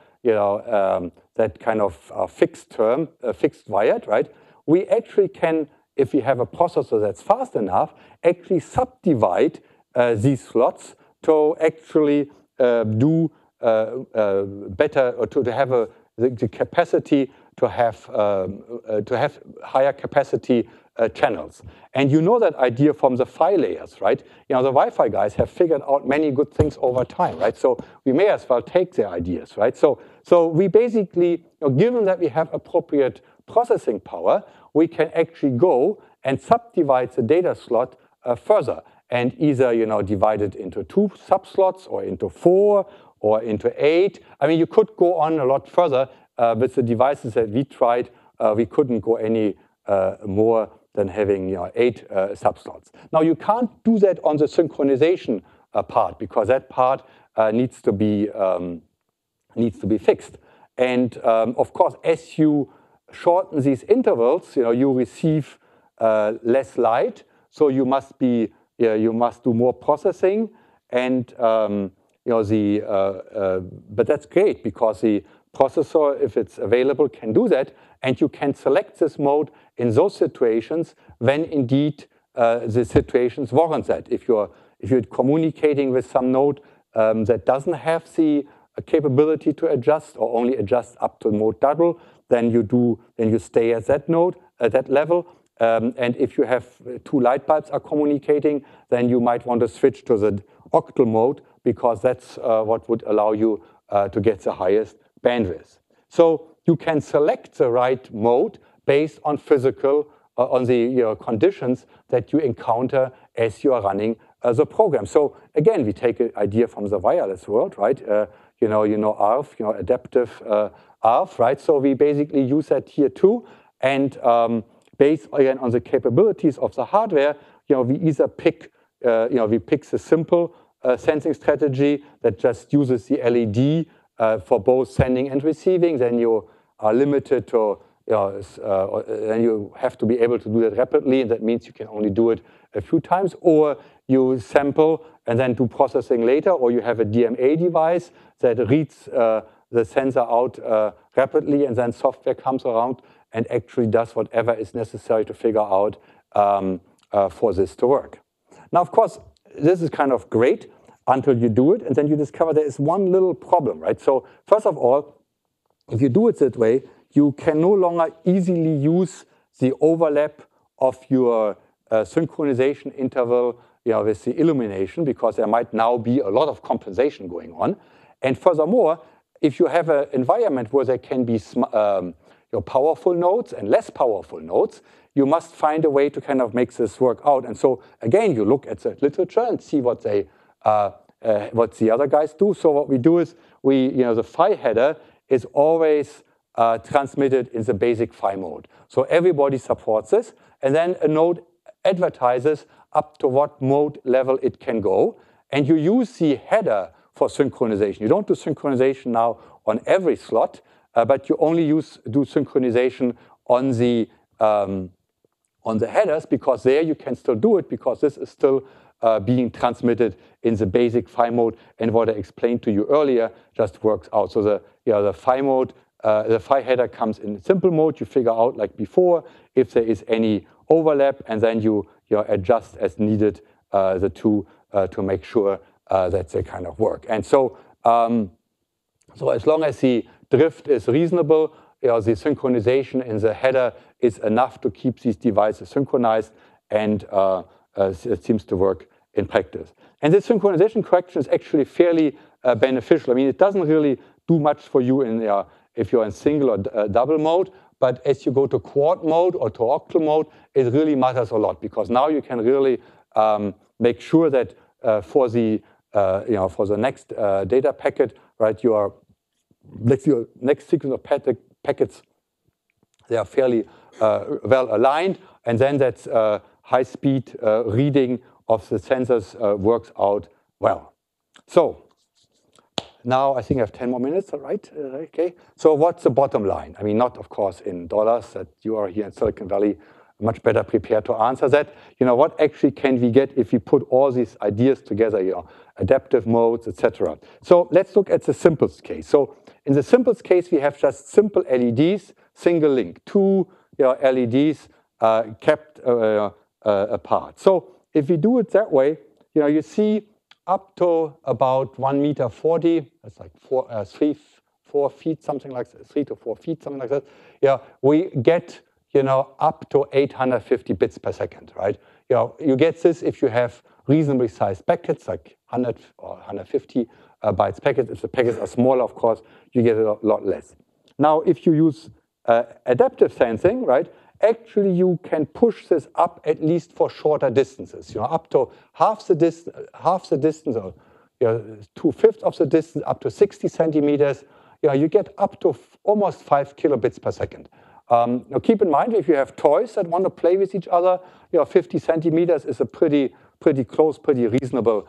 that kind of fixed wired, right? We actually can, if we have a processor that's fast enough, actually subdivide these slots to actually do better, or to have the capacity to have higher capacity channels. And you know that idea from the PHY layers, right? The Wi-Fi guys have figured out many good things over time, right? So we may as well take their ideas, right? So we basically, given that we have appropriate processing power, we can actually go and subdivide the data slot further, and either divide it into 2 subslots, or into 4, or into 8. I mean, you could go on a lot further with the devices that we tried. We couldn't go any more than having 8 subslots. Now, you can't do that on the synchronization part, because that part needs to be fixed. And of course, as you shorten these intervals, you receive less light, so you must do more processing, and but that's great, because the processor, if it's available, can do that, and you can select this mode in those situations when indeed the situations warrant that. If you're communicating with some node that doesn't have the capability to adjust, or only adjust up to mode double, then you stay at that node, at that level. And if you have 2 light bulbs are communicating, then you might want to switch to the octal mode, because that's what would allow you to get the highest bandwidth. So you can select the right mode based on on the conditions that you encounter as you are running the program. So again, we take an idea from the wireless world, right? ARF, adaptive ARF, right? So we basically use that here too, and based again on the capabilities of the hardware, we either pick the simple sensing strategy that just uses the LED for both sending and receiving. Then you are limited to, then you have to be able to do that rapidly, and that means you can only do it a few times. Or you sample and then do processing later, or you have a DMA device that reads the sensor out rapidly, and then software comes around and actually does whatever is necessary to figure out for this to work. Now, of course, this is kind of great until you do it, and then you discover there is one little problem, right? So first of all, if you do it that way, you can no longer easily use the overlap of your synchronization interval with the illumination, because there might now be a lot of compensation going on. And furthermore, if you have an environment where there can be powerful nodes and less powerful nodes, you must find a way to kind of make this work out. And so again, you look at the literature and see what the other guys do. So what we do is the PHY header is always transmitted in the basic PHY mode. So everybody supports this, and then a node advertises up to what mode level it can go, and you use the header for synchronization. You don't do synchronization now on every slot, but you only do synchronization on the headers, because there you can still do it, because this is still being transmitted in the basic PHY mode, and what I explained to you earlier just works out. So the PHY mode, the PHY header comes in simple mode. You figure out, like before, if there is any overlap, and then you adjust as needed the two to make sure that they kind of work. And so, so as long as the drift is reasonable. The synchronization in the header is enough to keep these devices synchronized, and it seems to work in practice. And this synchronization correction is actually fairly beneficial. I mean, it doesn't really do much for you if you're in single or double mode, but as you go to quad mode or to octal mode, it really matters a lot, because now you can really make sure that for the next data packet, right, your next sequence of packets, they are fairly well aligned, and then that high-speed reading of the sensors works out well. So now I think I have 10 more minutes, all right? Okay. So what's the bottom line? I mean, not, of course, in dollars, that you are here in Silicon Valley much better prepared to answer that. What actually can we get if we put all these ideas together, adaptive modes, etc. So let's look at the simplest case. So in the simplest case, we have just simple LEDs, single link, two LEDs kept apart. So if we do it that way, you see up to about 1.40 meters, that's like 4 feet, something like that, 3 to 4 feet, something like that. We get up to 850 bits per second, right? You get this if you have reasonably sized packets, like 100 or 150 bytes packets. If the packets are smaller, of course, you get a lot less. Now, if you use adaptive sensing, right, actually you can push this up at least for shorter distances, up to half the distance, or 2/5 of the distance, up to 60 centimeters. You get up to almost 5 kilobits per second. Now keep in mind, if you have toys that want to play with each other, 50 centimeters is a pretty close, pretty reasonable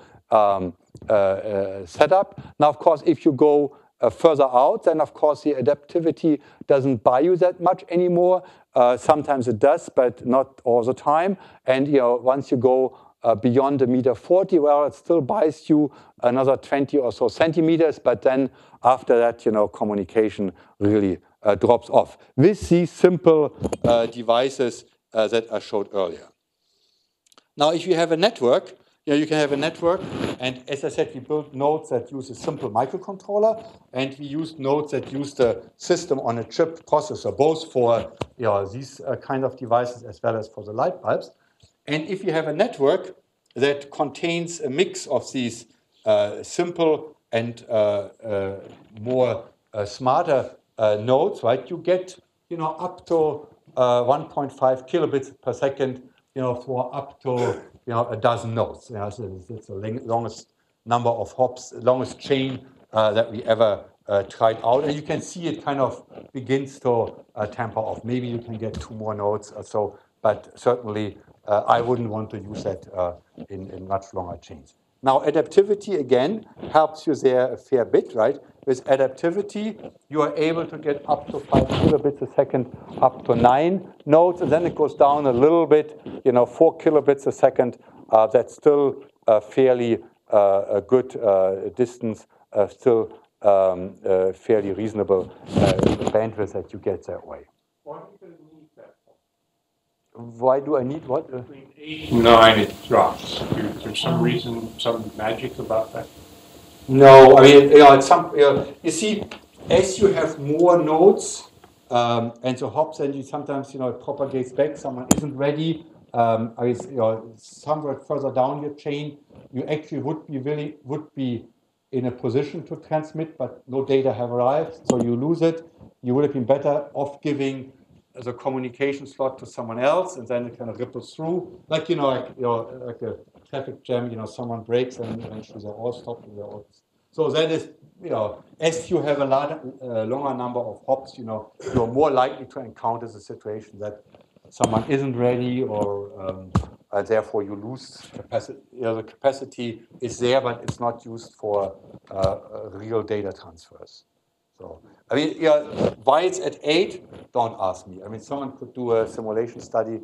setup. Now, of course, if you go further out, then of course the adaptivity doesn't buy you that much anymore. Sometimes it does, but not all the time. And once you go beyond 1.40 meters, well, it still buys you another 20 or so centimeters. But then after that, communication really drops off with these simple devices that I showed earlier. Now, if you have a network, you can have a network, and as I said, we built nodes that use a simple microcontroller, and we used nodes that use the system on a chip processor, both for these kind of devices as well as for the light bulbs. And if you have a network that contains a mix of these simple and more smarter nodes, right, you get up to 1.5 kilobits per second, for up to a dozen nodes. So it's the longest number of hops, longest chain that we ever tried out. And you can see it kind of begins to tamper off. Maybe you can get 2 more nodes or so, but certainly I wouldn't want to use that in much longer chains. Now, adaptivity, again, helps you there a fair bit, right? With adaptivity, you are able to get up to 5 kilobits a second, up to 9 nodes, and then it goes down a little bit, 4 kilobits a second. That's still a fairly good distance, still fairly reasonable bandwidth that you get that way. Why do you need that? Why do I need what? Between 8 and 9, it drops. Is there some reason, some magic about that? No, I mean, you see, as you have more nodes and the hops, then you sometimes, it propagates back. Someone isn't ready. Somewhere further down your chain, you actually would be in a position to transmit, but no data have arrived, so you lose it. You would have been better off giving the communication slot to someone else, and then it kind of ripples through, like a traffic jam. Someone breaks, and eventually they're all stopped. So that is, as you have a longer number of hops, you're more likely to encounter the situation that someone isn't ready, or therefore you lose capacity. The capacity is there, but it's not used for real data transfers. So, I mean, why it's at 8, don't ask me. I mean, someone could do a simulation study.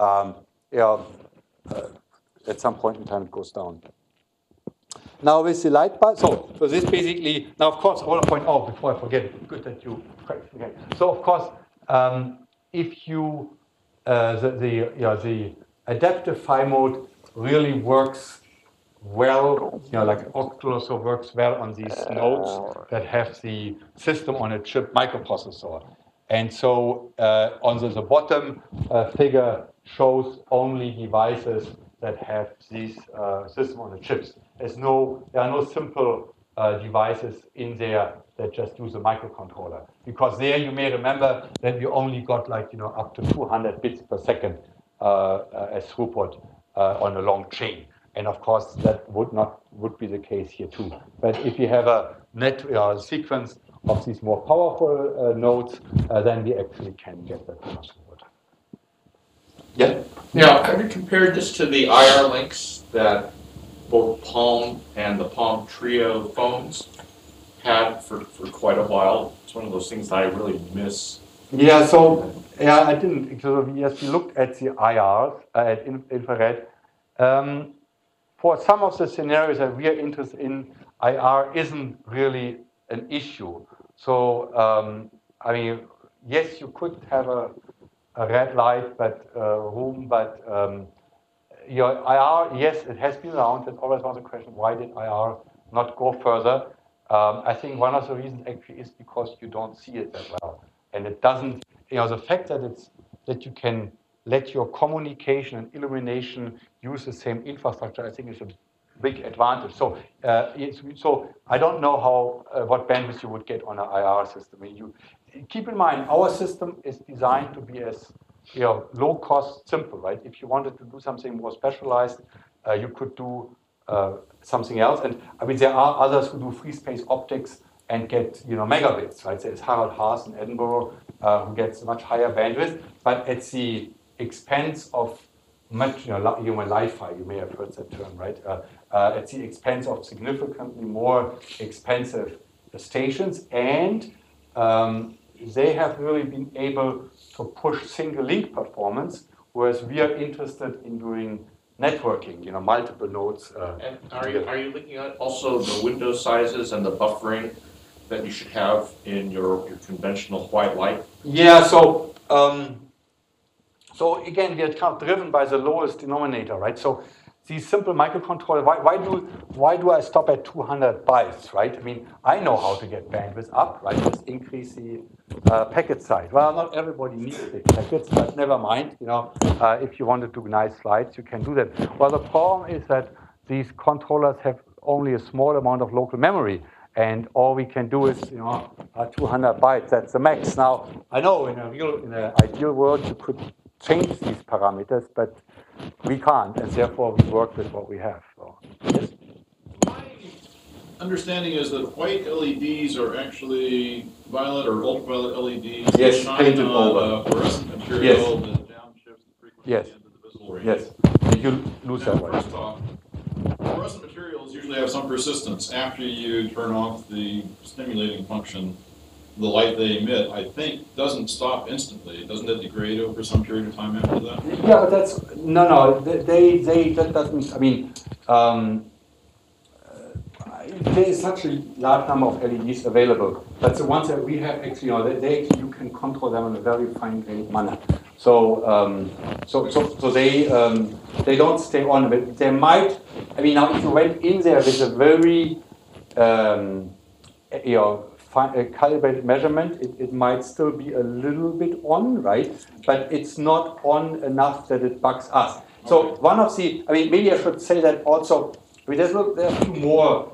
At some point in time, it goes down. Now with the light bulb, so this basically, now of course I want to point out before I forget, good that you, okay. So of course, if you, the adaptive phi mode really works well, like Octal also works well on these nodes that have the system on a chip microprocessor. And so on the bottom figure shows only devices that have these system on the chips. There are no simple devices in there that just use a microcontroller. Because there you may remember that we only got up to 200 bits per second as throughput on a long chain. And of course, that would be the case here too. But if you have a sequence of these more powerful nodes, then we actually can get that throughput. Yeah? Now, have you compared this to the IR links that both Palm and the Palm Trio phones had for quite a while? It's one of those things that I really miss. Yeah, so I didn't. So yes, we looked at the IRs, at infrared. For some of the scenarios that we are interested in, IR isn't really an issue. So, I mean, yes, you could have a red light room, but your IR, yes, it has been around. There's always one question, why did IR not go further? I think one of the reasons actually is because you don't see it that well. And it doesn't, the fact that you can let your communication and illumination use the same infrastructure, I think is a big advantage. So, so I don't know what bandwidth you would get on an IR system. Keep in mind, our system is designed to be as low cost, simple, right? If you wanted to do something more specialized, you could do something else. And I mean, there are others who do free space optics and get megabits, right? There's Harald Haas in Edinburgh who gets much higher bandwidth, but at the expense of much, human Li-Fi, you may have heard that term, right? At the expense of significantly more expensive stations, and they have really been able to push single link performance, whereas we are interested in doing networking, multiple nodes. And are you looking at also the window sizes and the buffering that you should have in your conventional white light? Yeah, so again, we are kind of driven by the lowest denominator, right? So these simple microcontrollers, why do I stop at 200 bytes, right? I mean, I know how to get bandwidth up, right? Just increase the packet size. Well, not everybody needs big packets, but never mind. If you want to do nice slides, you can do that. Well, the problem is that these controllers have only a small amount of local memory. And all we can do is, 200 bytes. That's the max. Now, I know in an ideal world, you could change these parameters, but we can't, and therefore we work with what we have. So, yes? My understanding is that white LEDs are actually violet or ultraviolet LEDs. Yes, shine painted on over. Fluorescent material Yes. that downshifts the frequency Yes. into the visible range. Yes, and you lose that Now, one. first off, fluorescent materials usually have some persistence after you turn off the stimulating function. The light they emit, I think, doesn't stop instantly. Doesn't it degrade over some period of time after that? Yeah, but that's no. That doesn't. I mean, there is such a large number of LEDs available, but the ones that we have actually, you can control them in a very fine-grained manner. So, so they don't stay on. But they might. I mean, now if you went in there with a very calibrated measurement, it might still be a little bit on, right? But it's not on enough that it bugs us. So one of the, I mean, maybe I should say that also. I mean, there are two more,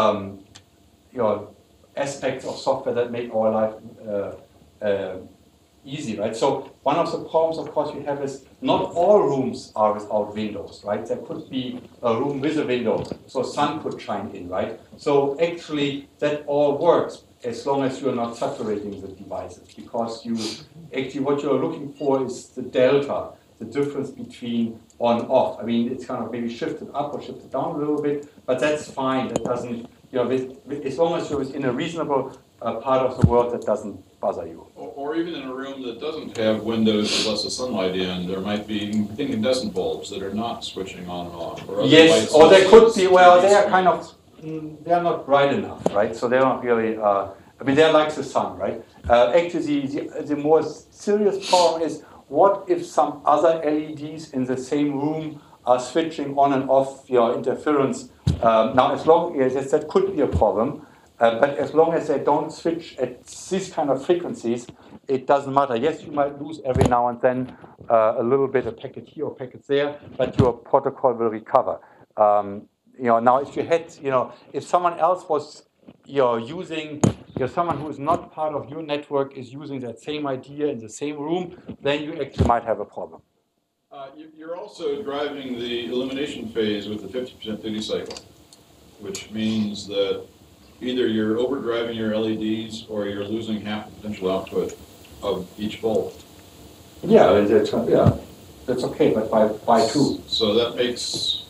aspects of software that make our life easy, right? So one of the problems, of course, we have is not all rooms are without windows, right? There could be a room with a window, so sun could shine in, right? So actually, that all works as long as you're not saturating the devices, because what you're looking for is the delta, the difference between on and off. I mean, it's kind of maybe shifted up or shifted down a little bit, but that's fine. That doesn't, as long as you're within a reasonable part of the world, that doesn't bother you. Or even in a room that doesn't have windows that lets the sunlight in, there might be incandescent bulbs that are not switching on and off. Or yes, or there could be, well, they are kind of, they are not bright enough, right? So they're not really, I mean, they're like the sun, right? Actually, the more serious problem is, what if some other LEDs in the same room are switching on and off interference Now, as long as that could be a problem, but as long as they don't switch at these kind of frequencies, it doesn't matter. Yes, you might lose every now and then a little bit, a packet here or packet there, but your protocol will recover. Now if you had, if someone else was, using, someone who is not part of your network is using that same idea in the same room, then you actually might have a problem. You're also driving the elimination phase with the 50% duty cycle, which means that either you're overdriving your LEDs or you're losing half the potential output of each bulb. Yeah, that's okay, but by two. So that makes,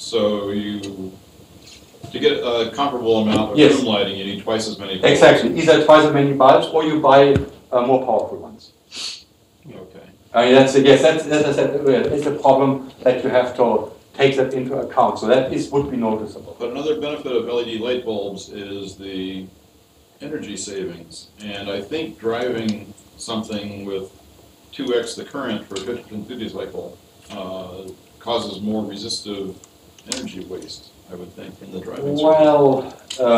to get a comparable amount of Yes. room lighting, you need twice as many bulbs. Exactly, either twice as many bulbs or you buy more powerful ones. Okay. I mean, that's as I said earlier, it's a problem that you have to take that into account. So that would be noticeable. But another benefit of LED light bulbs is the energy savings. And I think driving something with 2x the current for a 50% duty cycle causes more resistive energy waste, I would think, in the driving circuit. Well,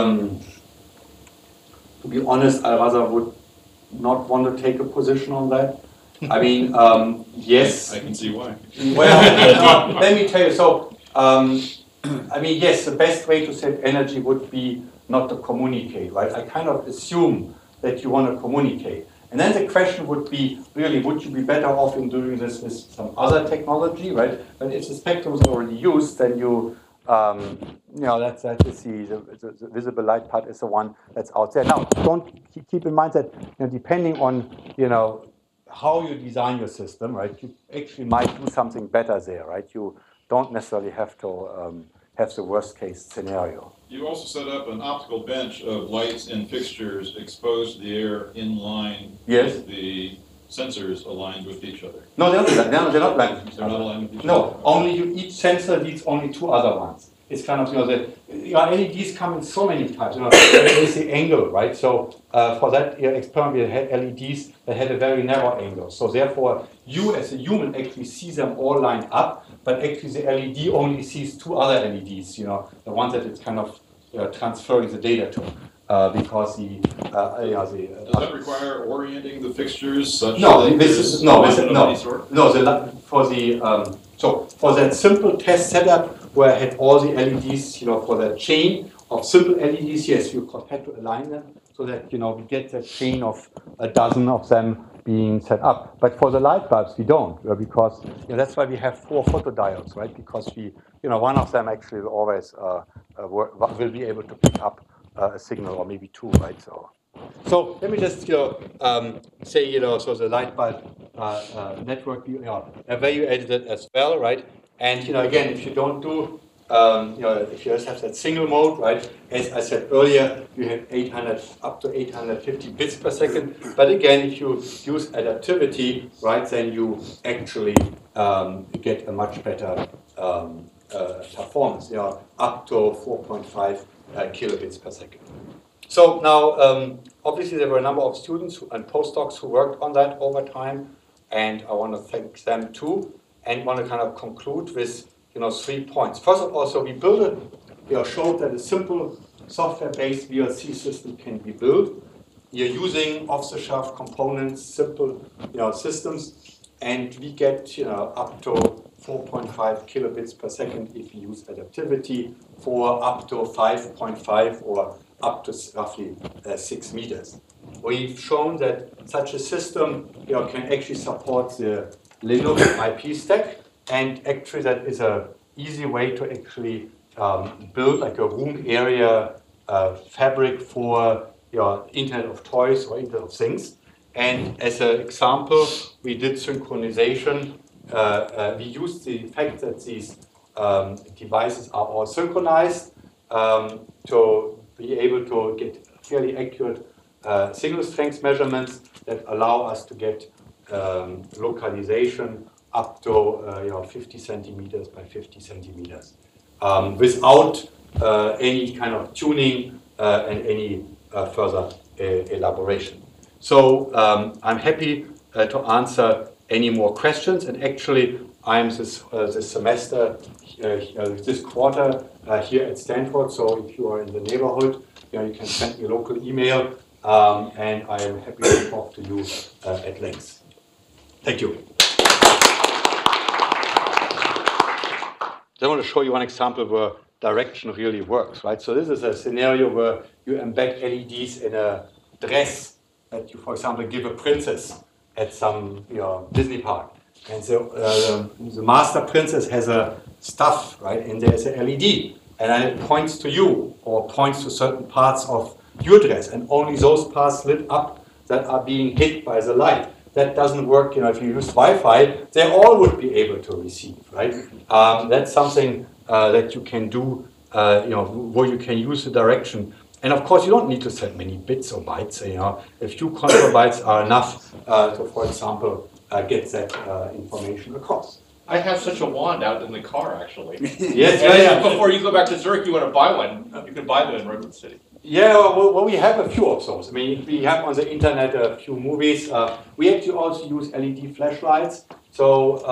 to be honest, I rather would not want to take a position on that. I mean, yes. I can see why. Well, no, let me tell you. So, I mean, yes, the best way to save energy would be not to communicate, right? I kind of assume that you want to communicate. And then the question would be, really, would you be better off in doing this with some other technology, right? But if the spectrum is already used, then that is the visible light part is the one that's out there. Now, don't keep in mind that depending on how you design your system, right, you actually might do something better there, right? You don't necessarily have to have the worst case scenario. You also set up an optical bench of lights and fixtures exposed to the air in line with the sensors aligned with each other. No, they're not aligned with each They're other. not aligned with each No, other. only each sensor needs only two other ones. It's kind of, LEDs come in so many types. There is the angle, right? So for that experiment, we had LEDs that had a very narrow angle. So therefore, you as a human actually see them all lined up, but actually the LED only sees two other LEDs, the ones that it's kind of transferring the data to. Because Does that require orienting the fixtures such no, that this is no, for that simple test setup where I had all the LEDs, for that chain of simple LEDs, yes, you had to align them so that we get that chain of a dozen of them being set up. But for the light bulbs, we don't, because that's why we have 4 photodiodes, right? Because one of them actually will always will be able to pick up a signal, or maybe 2, right? So let me just say so the light bulb network evaluated it as well, right? And again, if you don't do if you just have that single mode, right? As I said earlier, you have up to 850 bits per second. But again, if you use adaptivity, right, then you actually get a much better performance. Up to 4.5 kilobits per second. So now, obviously, there were a number of students and postdocs who worked on that over time, and I want to thank them too, and want to kind of conclude with 3 points. First of all, so we showed that a simple software-based VLC system can be built. You're using off-the-shelf components, simple systems, and we get up to 4.5 kilobits per second if you use adaptivity for up to 5.5 or up to roughly 6 meters. We've shown that such a system can actually support the Linux IP stack, and actually that is an easy way to actually build like a room area fabric for your Internet of Toys or Internet of Things. And as an example, we did synchronization. We used the fact that these devices are all synchronized to be able to get fairly accurate signal strength measurements that allow us to get localization up to 50 centimeters by 50 centimeters without any kind of tuning and any further elaboration. So I'm happy to answer any more questions, and actually I'm this semester, this quarter here at Stanford. So if you are in the neighborhood, you can send me a local email, and I am happy to talk to you at length. Thank you. I want to show you one example where direction really works, right? So this is a scenario where you embed LEDs in a dress that you, for example, give a princess at some Disney park. And so the master princess has a stuff, right? And there's a LED. And then it points to you or points to certain parts of your dress. And only those parts lit up that are being hit by the light. That doesn't work, if you use Wi-Fi, they all would be able to receive, right? That's something that you can do, where you can use the direction. And of course, you don't need to set many bits or bytes. A few control bytes are enough to, for example, get that information across. I have such a wand out in the car, actually. Yes, yeah. Before you go back to Zurich, you want to buy one. You can buy them in Redwood City. Yeah, well, we have a few of those. I mean, we have on the internet a few movies. We actually also use LED flashlights. So,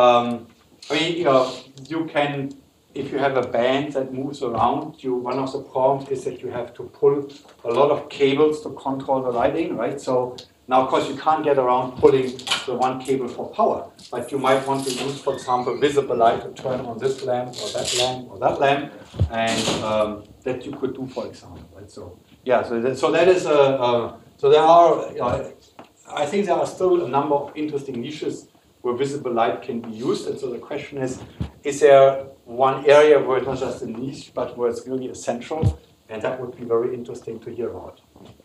you can, if you have a band that moves around, one of the problems is that you have to pull a lot of cables to control the lighting, right? So now, of course, you can't get around pulling the one cable for power, but you might want to use, for example, visible light to turn on this lamp or that lamp or that lamp, and that you could do, for example, right? So yeah, so that is so there are I think there are still a number of interesting niches where visible light can be used, and so the question is there one area where it's not just a niche but where it's really essential, and that would be very interesting to hear about.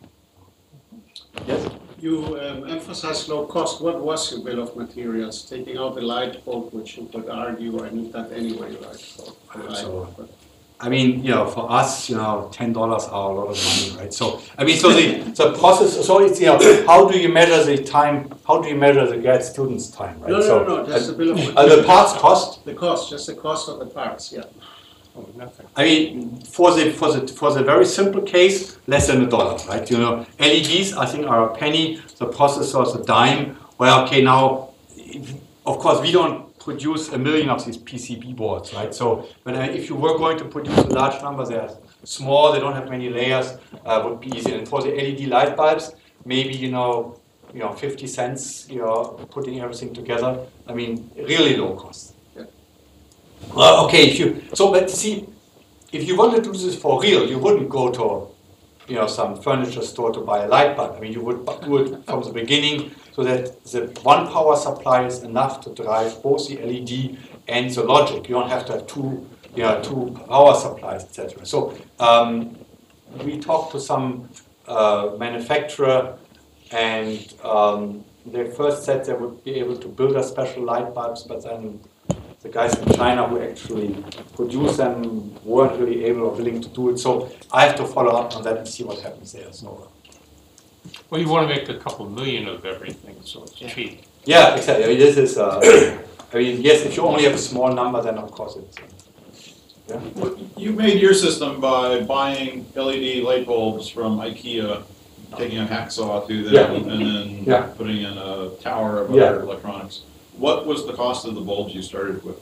Yes. You emphasize low cost. What was your bill of materials? Taking out the light bulb, which you could argue I need that anyway, right? So, I mean, for us, $10 are a lot of money, right? So, I mean, so the process. So it's how do you measure the time? How do you measure the grad student's time, right? No. Just the bill of materials. The parts cost. The cost, just the cost of the parts, yeah. Oh, nothing. I mean, for the very simple case, less than $1, right? LEDs I think are a penny. The processor is a dime. Well, okay, now, of course, we don't produce 1 million of these PCB boards, right? So, but if you were going to produce a large number, they're small. They don't have many layers. Would be easy. And for the LED light bulbs, maybe 50 cents. Putting everything together. I mean, really low cost. Okay, but see, if you wanted to do this for real, you wouldn't go to some furniture store to buy a light bulb. I mean, you would do it from the beginning so that the one power supply is enough to drive both the LED and the logic. You don't have to have two power supplies, etc. So we talked to some manufacturer, and they first said they would be able to build us special light bulbs, but then the guys in China who actually produce them weren't really able or willing to do it. So I have to follow up on that and see what happens there. So, well, you want to make a couple million of everything, so it's cheap. Yeah, exactly. I mean, this is. Yes, if you only have a small number, then of course it's. Yeah. Well, you made your system by buying LED light bulbs from IKEA, taking a hacksaw through them, and then putting in a tower of other electronics. What was the cost of the bulbs you started with?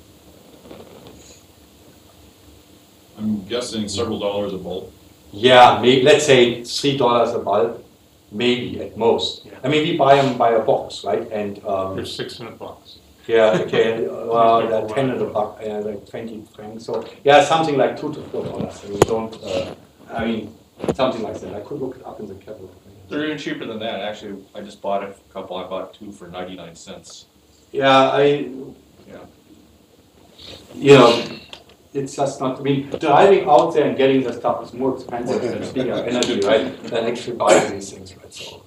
I'm guessing several dollars a bulb. Yeah, maybe, let's say $3 a bulb, maybe at most. I mean, we buy them by a box, right? And they're $600. Yeah, okay. Well, they're $10 like 20 francs. So yeah, something like $2 to $4. I mean, something like that. I could look it up in the catalog. They're even cheaper than that. Actually, I just bought a couple. I bought 2 for 99 cents. Yeah, it's just not, I mean, driving out there and getting the stuff is more expensive than speaking of energy, right, than actually buying these things, right?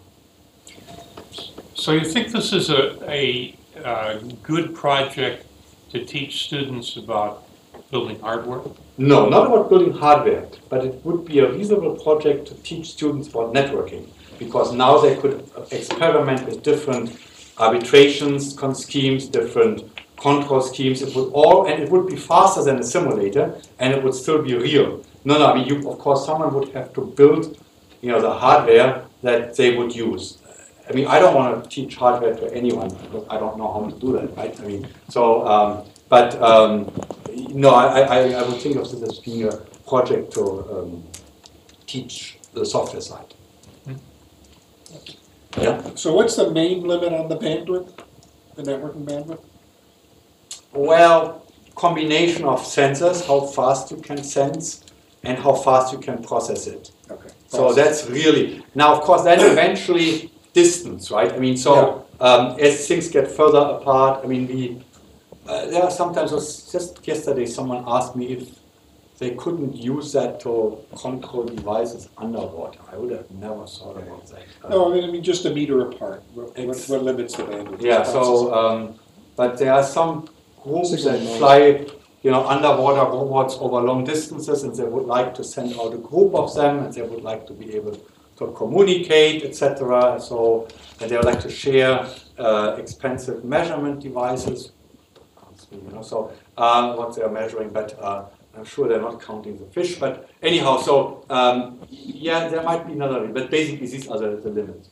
So you think this is a good project to teach students about building hardware? No, not about building hardware, but it would be a reasonable project to teach students about networking, because now they could experiment with different arbitrations, schemes, different control schemes. It would be faster than a simulator, and it would still be real. No, I mean, of course, someone would have to build, the hardware that they would use. I mean, I don't want to teach hardware to anyone because I don't know how to do that, right? I mean, so, no, I would think of this as being a project to teach the software side. Yeah. So what's the main limit on the bandwidth, the networking bandwidth? Well, combination of sensors, how fast you can sense, and how fast you can process it. Okay. So that's really, now of course then eventually distance, right? I mean, so as things get further apart, I mean, there are sometimes, just yesterday someone asked me if they couldn't use that to control devices underwater. I would have never thought about that. No, I mean just a meter apart. What limits the bandwidth? Yeah, so, but there are some groups that fly, you know, underwater robots over long distances, and they would like to send out a group of them, and they would like to be able to communicate, etc. So, and they would like to share expensive measurement devices. You know, so what they are measuring, but I'm sure they're not counting the fish. But anyhow, so yeah, there might be another, but basically these are the limits.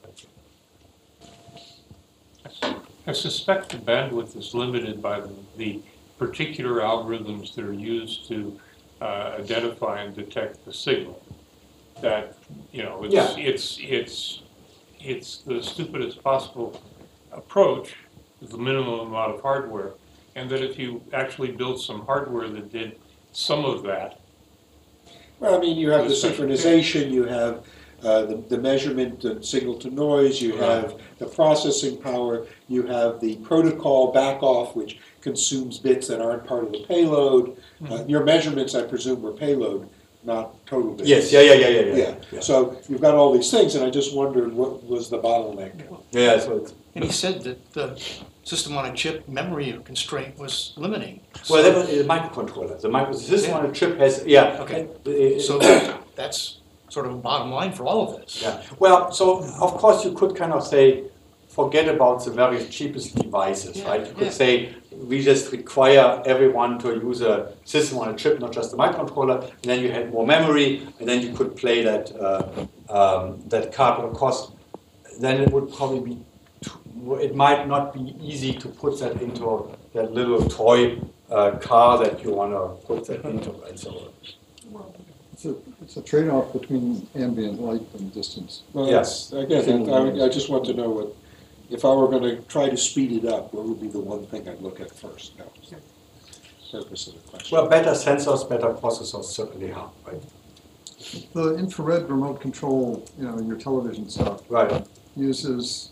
I suspect the bandwidth is limited by the particular algorithms that are used to identify and detect the signal. That, you know, it's the stupidest possible approach with the minimum amount of hardware, and that if you actually built some hardware that did some of that. Well, I mean, you have the synchronization, you have the measurement and signal to noise, you have the processing power, you have the protocol back off, which consumes bits that aren't part of the payload. Your measurements, I presume, were payload, not total bits. Yes, yeah. So you've got all these things, and I just wondered what was the bottleneck. Yeah, so it's, and he said that the system-on-a-chip memory constraint was limiting. Well, that was a microcontroller. The system on a chip has, Okay. So that's sort of a bottom line for all of this. Yeah. Well, so of course you could kind of say, forget about the very cheapest devices, right? You could say, we just require everyone to use a system on a chip, not just a microcontroller, and then you had more memory, and then you could play that that card. But of course, then it would probably be, it might not be easy to put that into that little toy car that you want to put that into, right? So, it's a trade-off between ambient light and distance. Well, yes. Again, I just want to know what, if I were going to try to speed it up, what would be the one thing I'd look at first? That was the purpose of the question. well, better sensors, better processors certainly help, right? The infrared remote control, you know, your television stuff, Right. uses,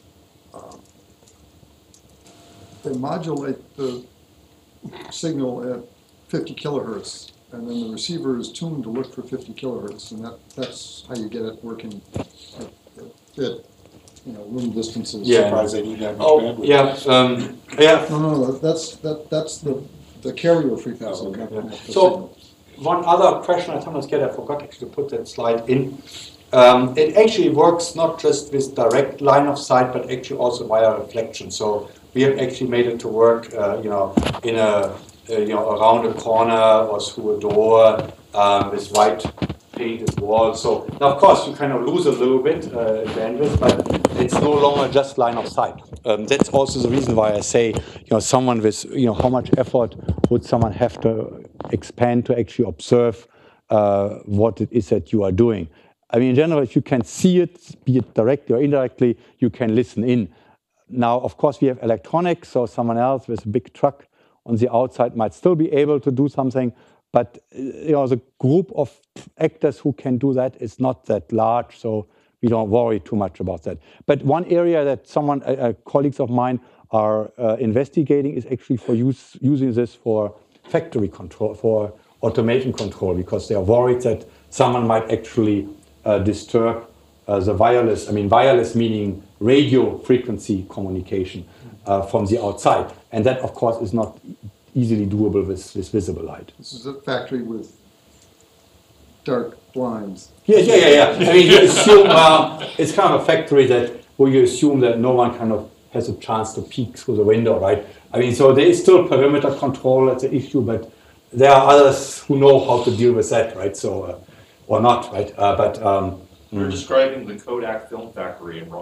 they modulate the signal at 50 kilohertz, and then the receiver is tuned to look for 50 kilohertz, and that's how you get it working at room distances. Yeah. Surprised they need that much Oh, bandwidth. yeah. No, that's the carrier frequency. Oh, okay. not the So, signal. one other question I sometimes get, I forgot actually to put that slide in. It actually works not just with direct line of sight, but actually also via reflection. So we have actually made it to work, in a, around a corner or through a door with white painted walls. So now, of course, you kind of lose a little bit bandwidth, but it's no longer just line of sight. That's also the reason why I say, someone with, how much effort would someone have to expand to actually observe what it is that you are doing. I mean, in general, if you can see it, be it directly or indirectly, you can listen in. Now, of course, we have electronics, so someone else with a big truck on the outside might still be able to do something, but the group of actors who can do that is not that large, so we don't worry too much about that. But one area that colleagues of mine are investigating is actually for using this for factory control, for automation control, because they are worried that someone might actually disturb the wireless, wireless meaning radio frequency communication from the outside. And that, of course, is not easily doable with visible light. This is a factory with dark blinds. Yeah. I mean, you assume, it's kind of a factory where you assume that no one kind of has a chance to peek through the window, right? I mean, so there is still perimeter control, that's an issue, but there are others who know how to deal with that, right? So, or not, right? You're describing the Kodak film factory in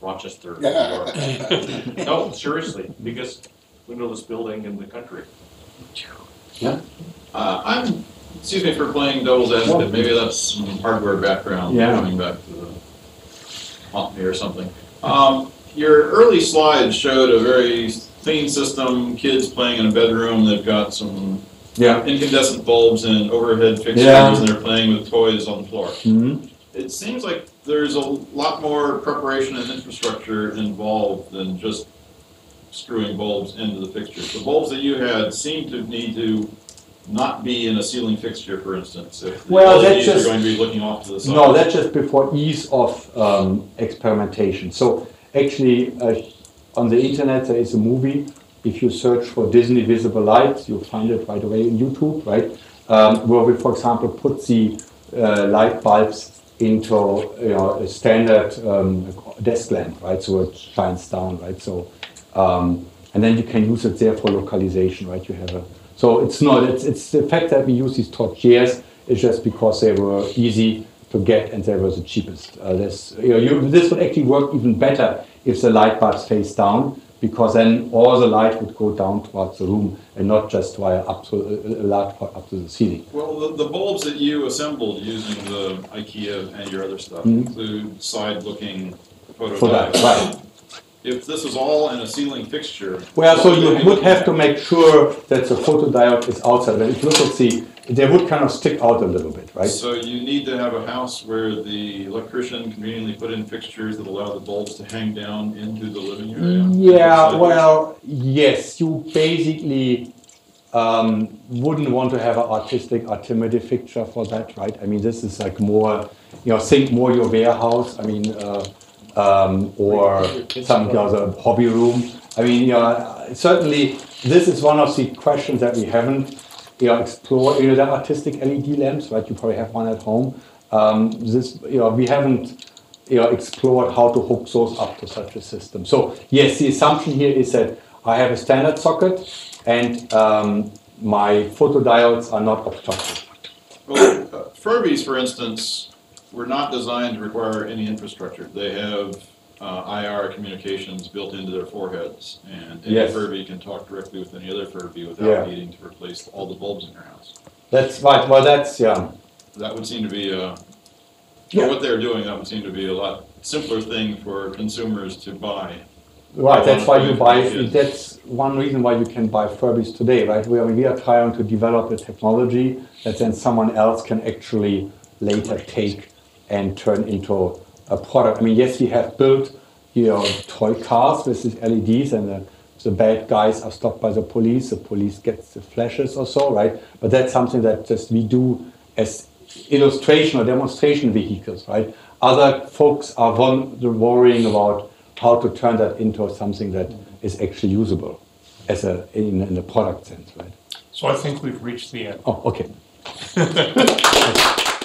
Rochester, New York. No, seriously, biggest windowless building in the country. I'm, excuse me for playing devil's advocate, maybe that's some hardware background coming back to the haunt me or something. Your early slides showed a very clean system, kids playing in a bedroom, they've got some incandescent bulbs and overhead fixtures, and they're playing with toys on the floor. It seems like there's a lot more preparation and infrastructure involved than just screwing bulbs into the fixtures. The bulbs that you had seem to need to not be in a ceiling fixture, for instance, if the LEDs are going to be looking off to the side. No, that's just before ease of experimentation. So actually, on the internet there is a movie. If you search for Disney visible lights, you'll find it right away on YouTube, right? Where we, for example, put the light bulbs into a standard desk lamp, right? So it shines down, right? So and then you can use it there for localization, right? You have a so it's not it's the fact that we use these tortillas is just because they were easy to get and they were the cheapest. This would actually work even better if the light bulbs face down, because then all the light would go down towards the room and not just via up to a large part up to the ceiling. Well, the bulbs that you assembled using the IKEA and your other stuff include side-looking photodiodes. Right. If this is all in a ceiling fixture... Well, so you would have to make sure that the photodiode is outside. But if you look at they would kind of stick out a little bit, right? So you need to have a house where the electrician conveniently put in fixtures that allow the bulbs to hang down into the living area? Yeah, well, yes. You basically wouldn't want to have an artistic artimony fixture for that, right? I mean, this is like more, think more your warehouse. I mean, or some other hobby room. I mean, certainly this is one of the questions that we haven't explored. The artistic LED lamps, right? You probably have one at home. We haven't explored how to hook those up to such a system. So yes, the assumption here is that I have a standard socket and my photodiodes are not obstructed. Well, Furbies, for instance, were not designed to require any infrastructure. They have IR communications built into their foreheads, and any Furby can talk directly with any other Furby without needing to replace all the bulbs in your house. That's right. Well, that's That would seem to be for what they're doing. That would seem to be a lot simpler thing for consumers to buy. Right. That's why you buy. That's one reason why you can buy Furbies today, right? We are trying to develop a technology that then someone else can actually later take and turn into a product. I mean, yes, we have built, toy cars with these LEDs, and the bad guys are stopped by the police gets the flashes or so, right? But that's something that just we do as illustration or demonstration vehicles, right? Other folks are worrying about how to turn that into something that is actually usable as in a product sense, right? So I think we've reached the end. Oh, okay.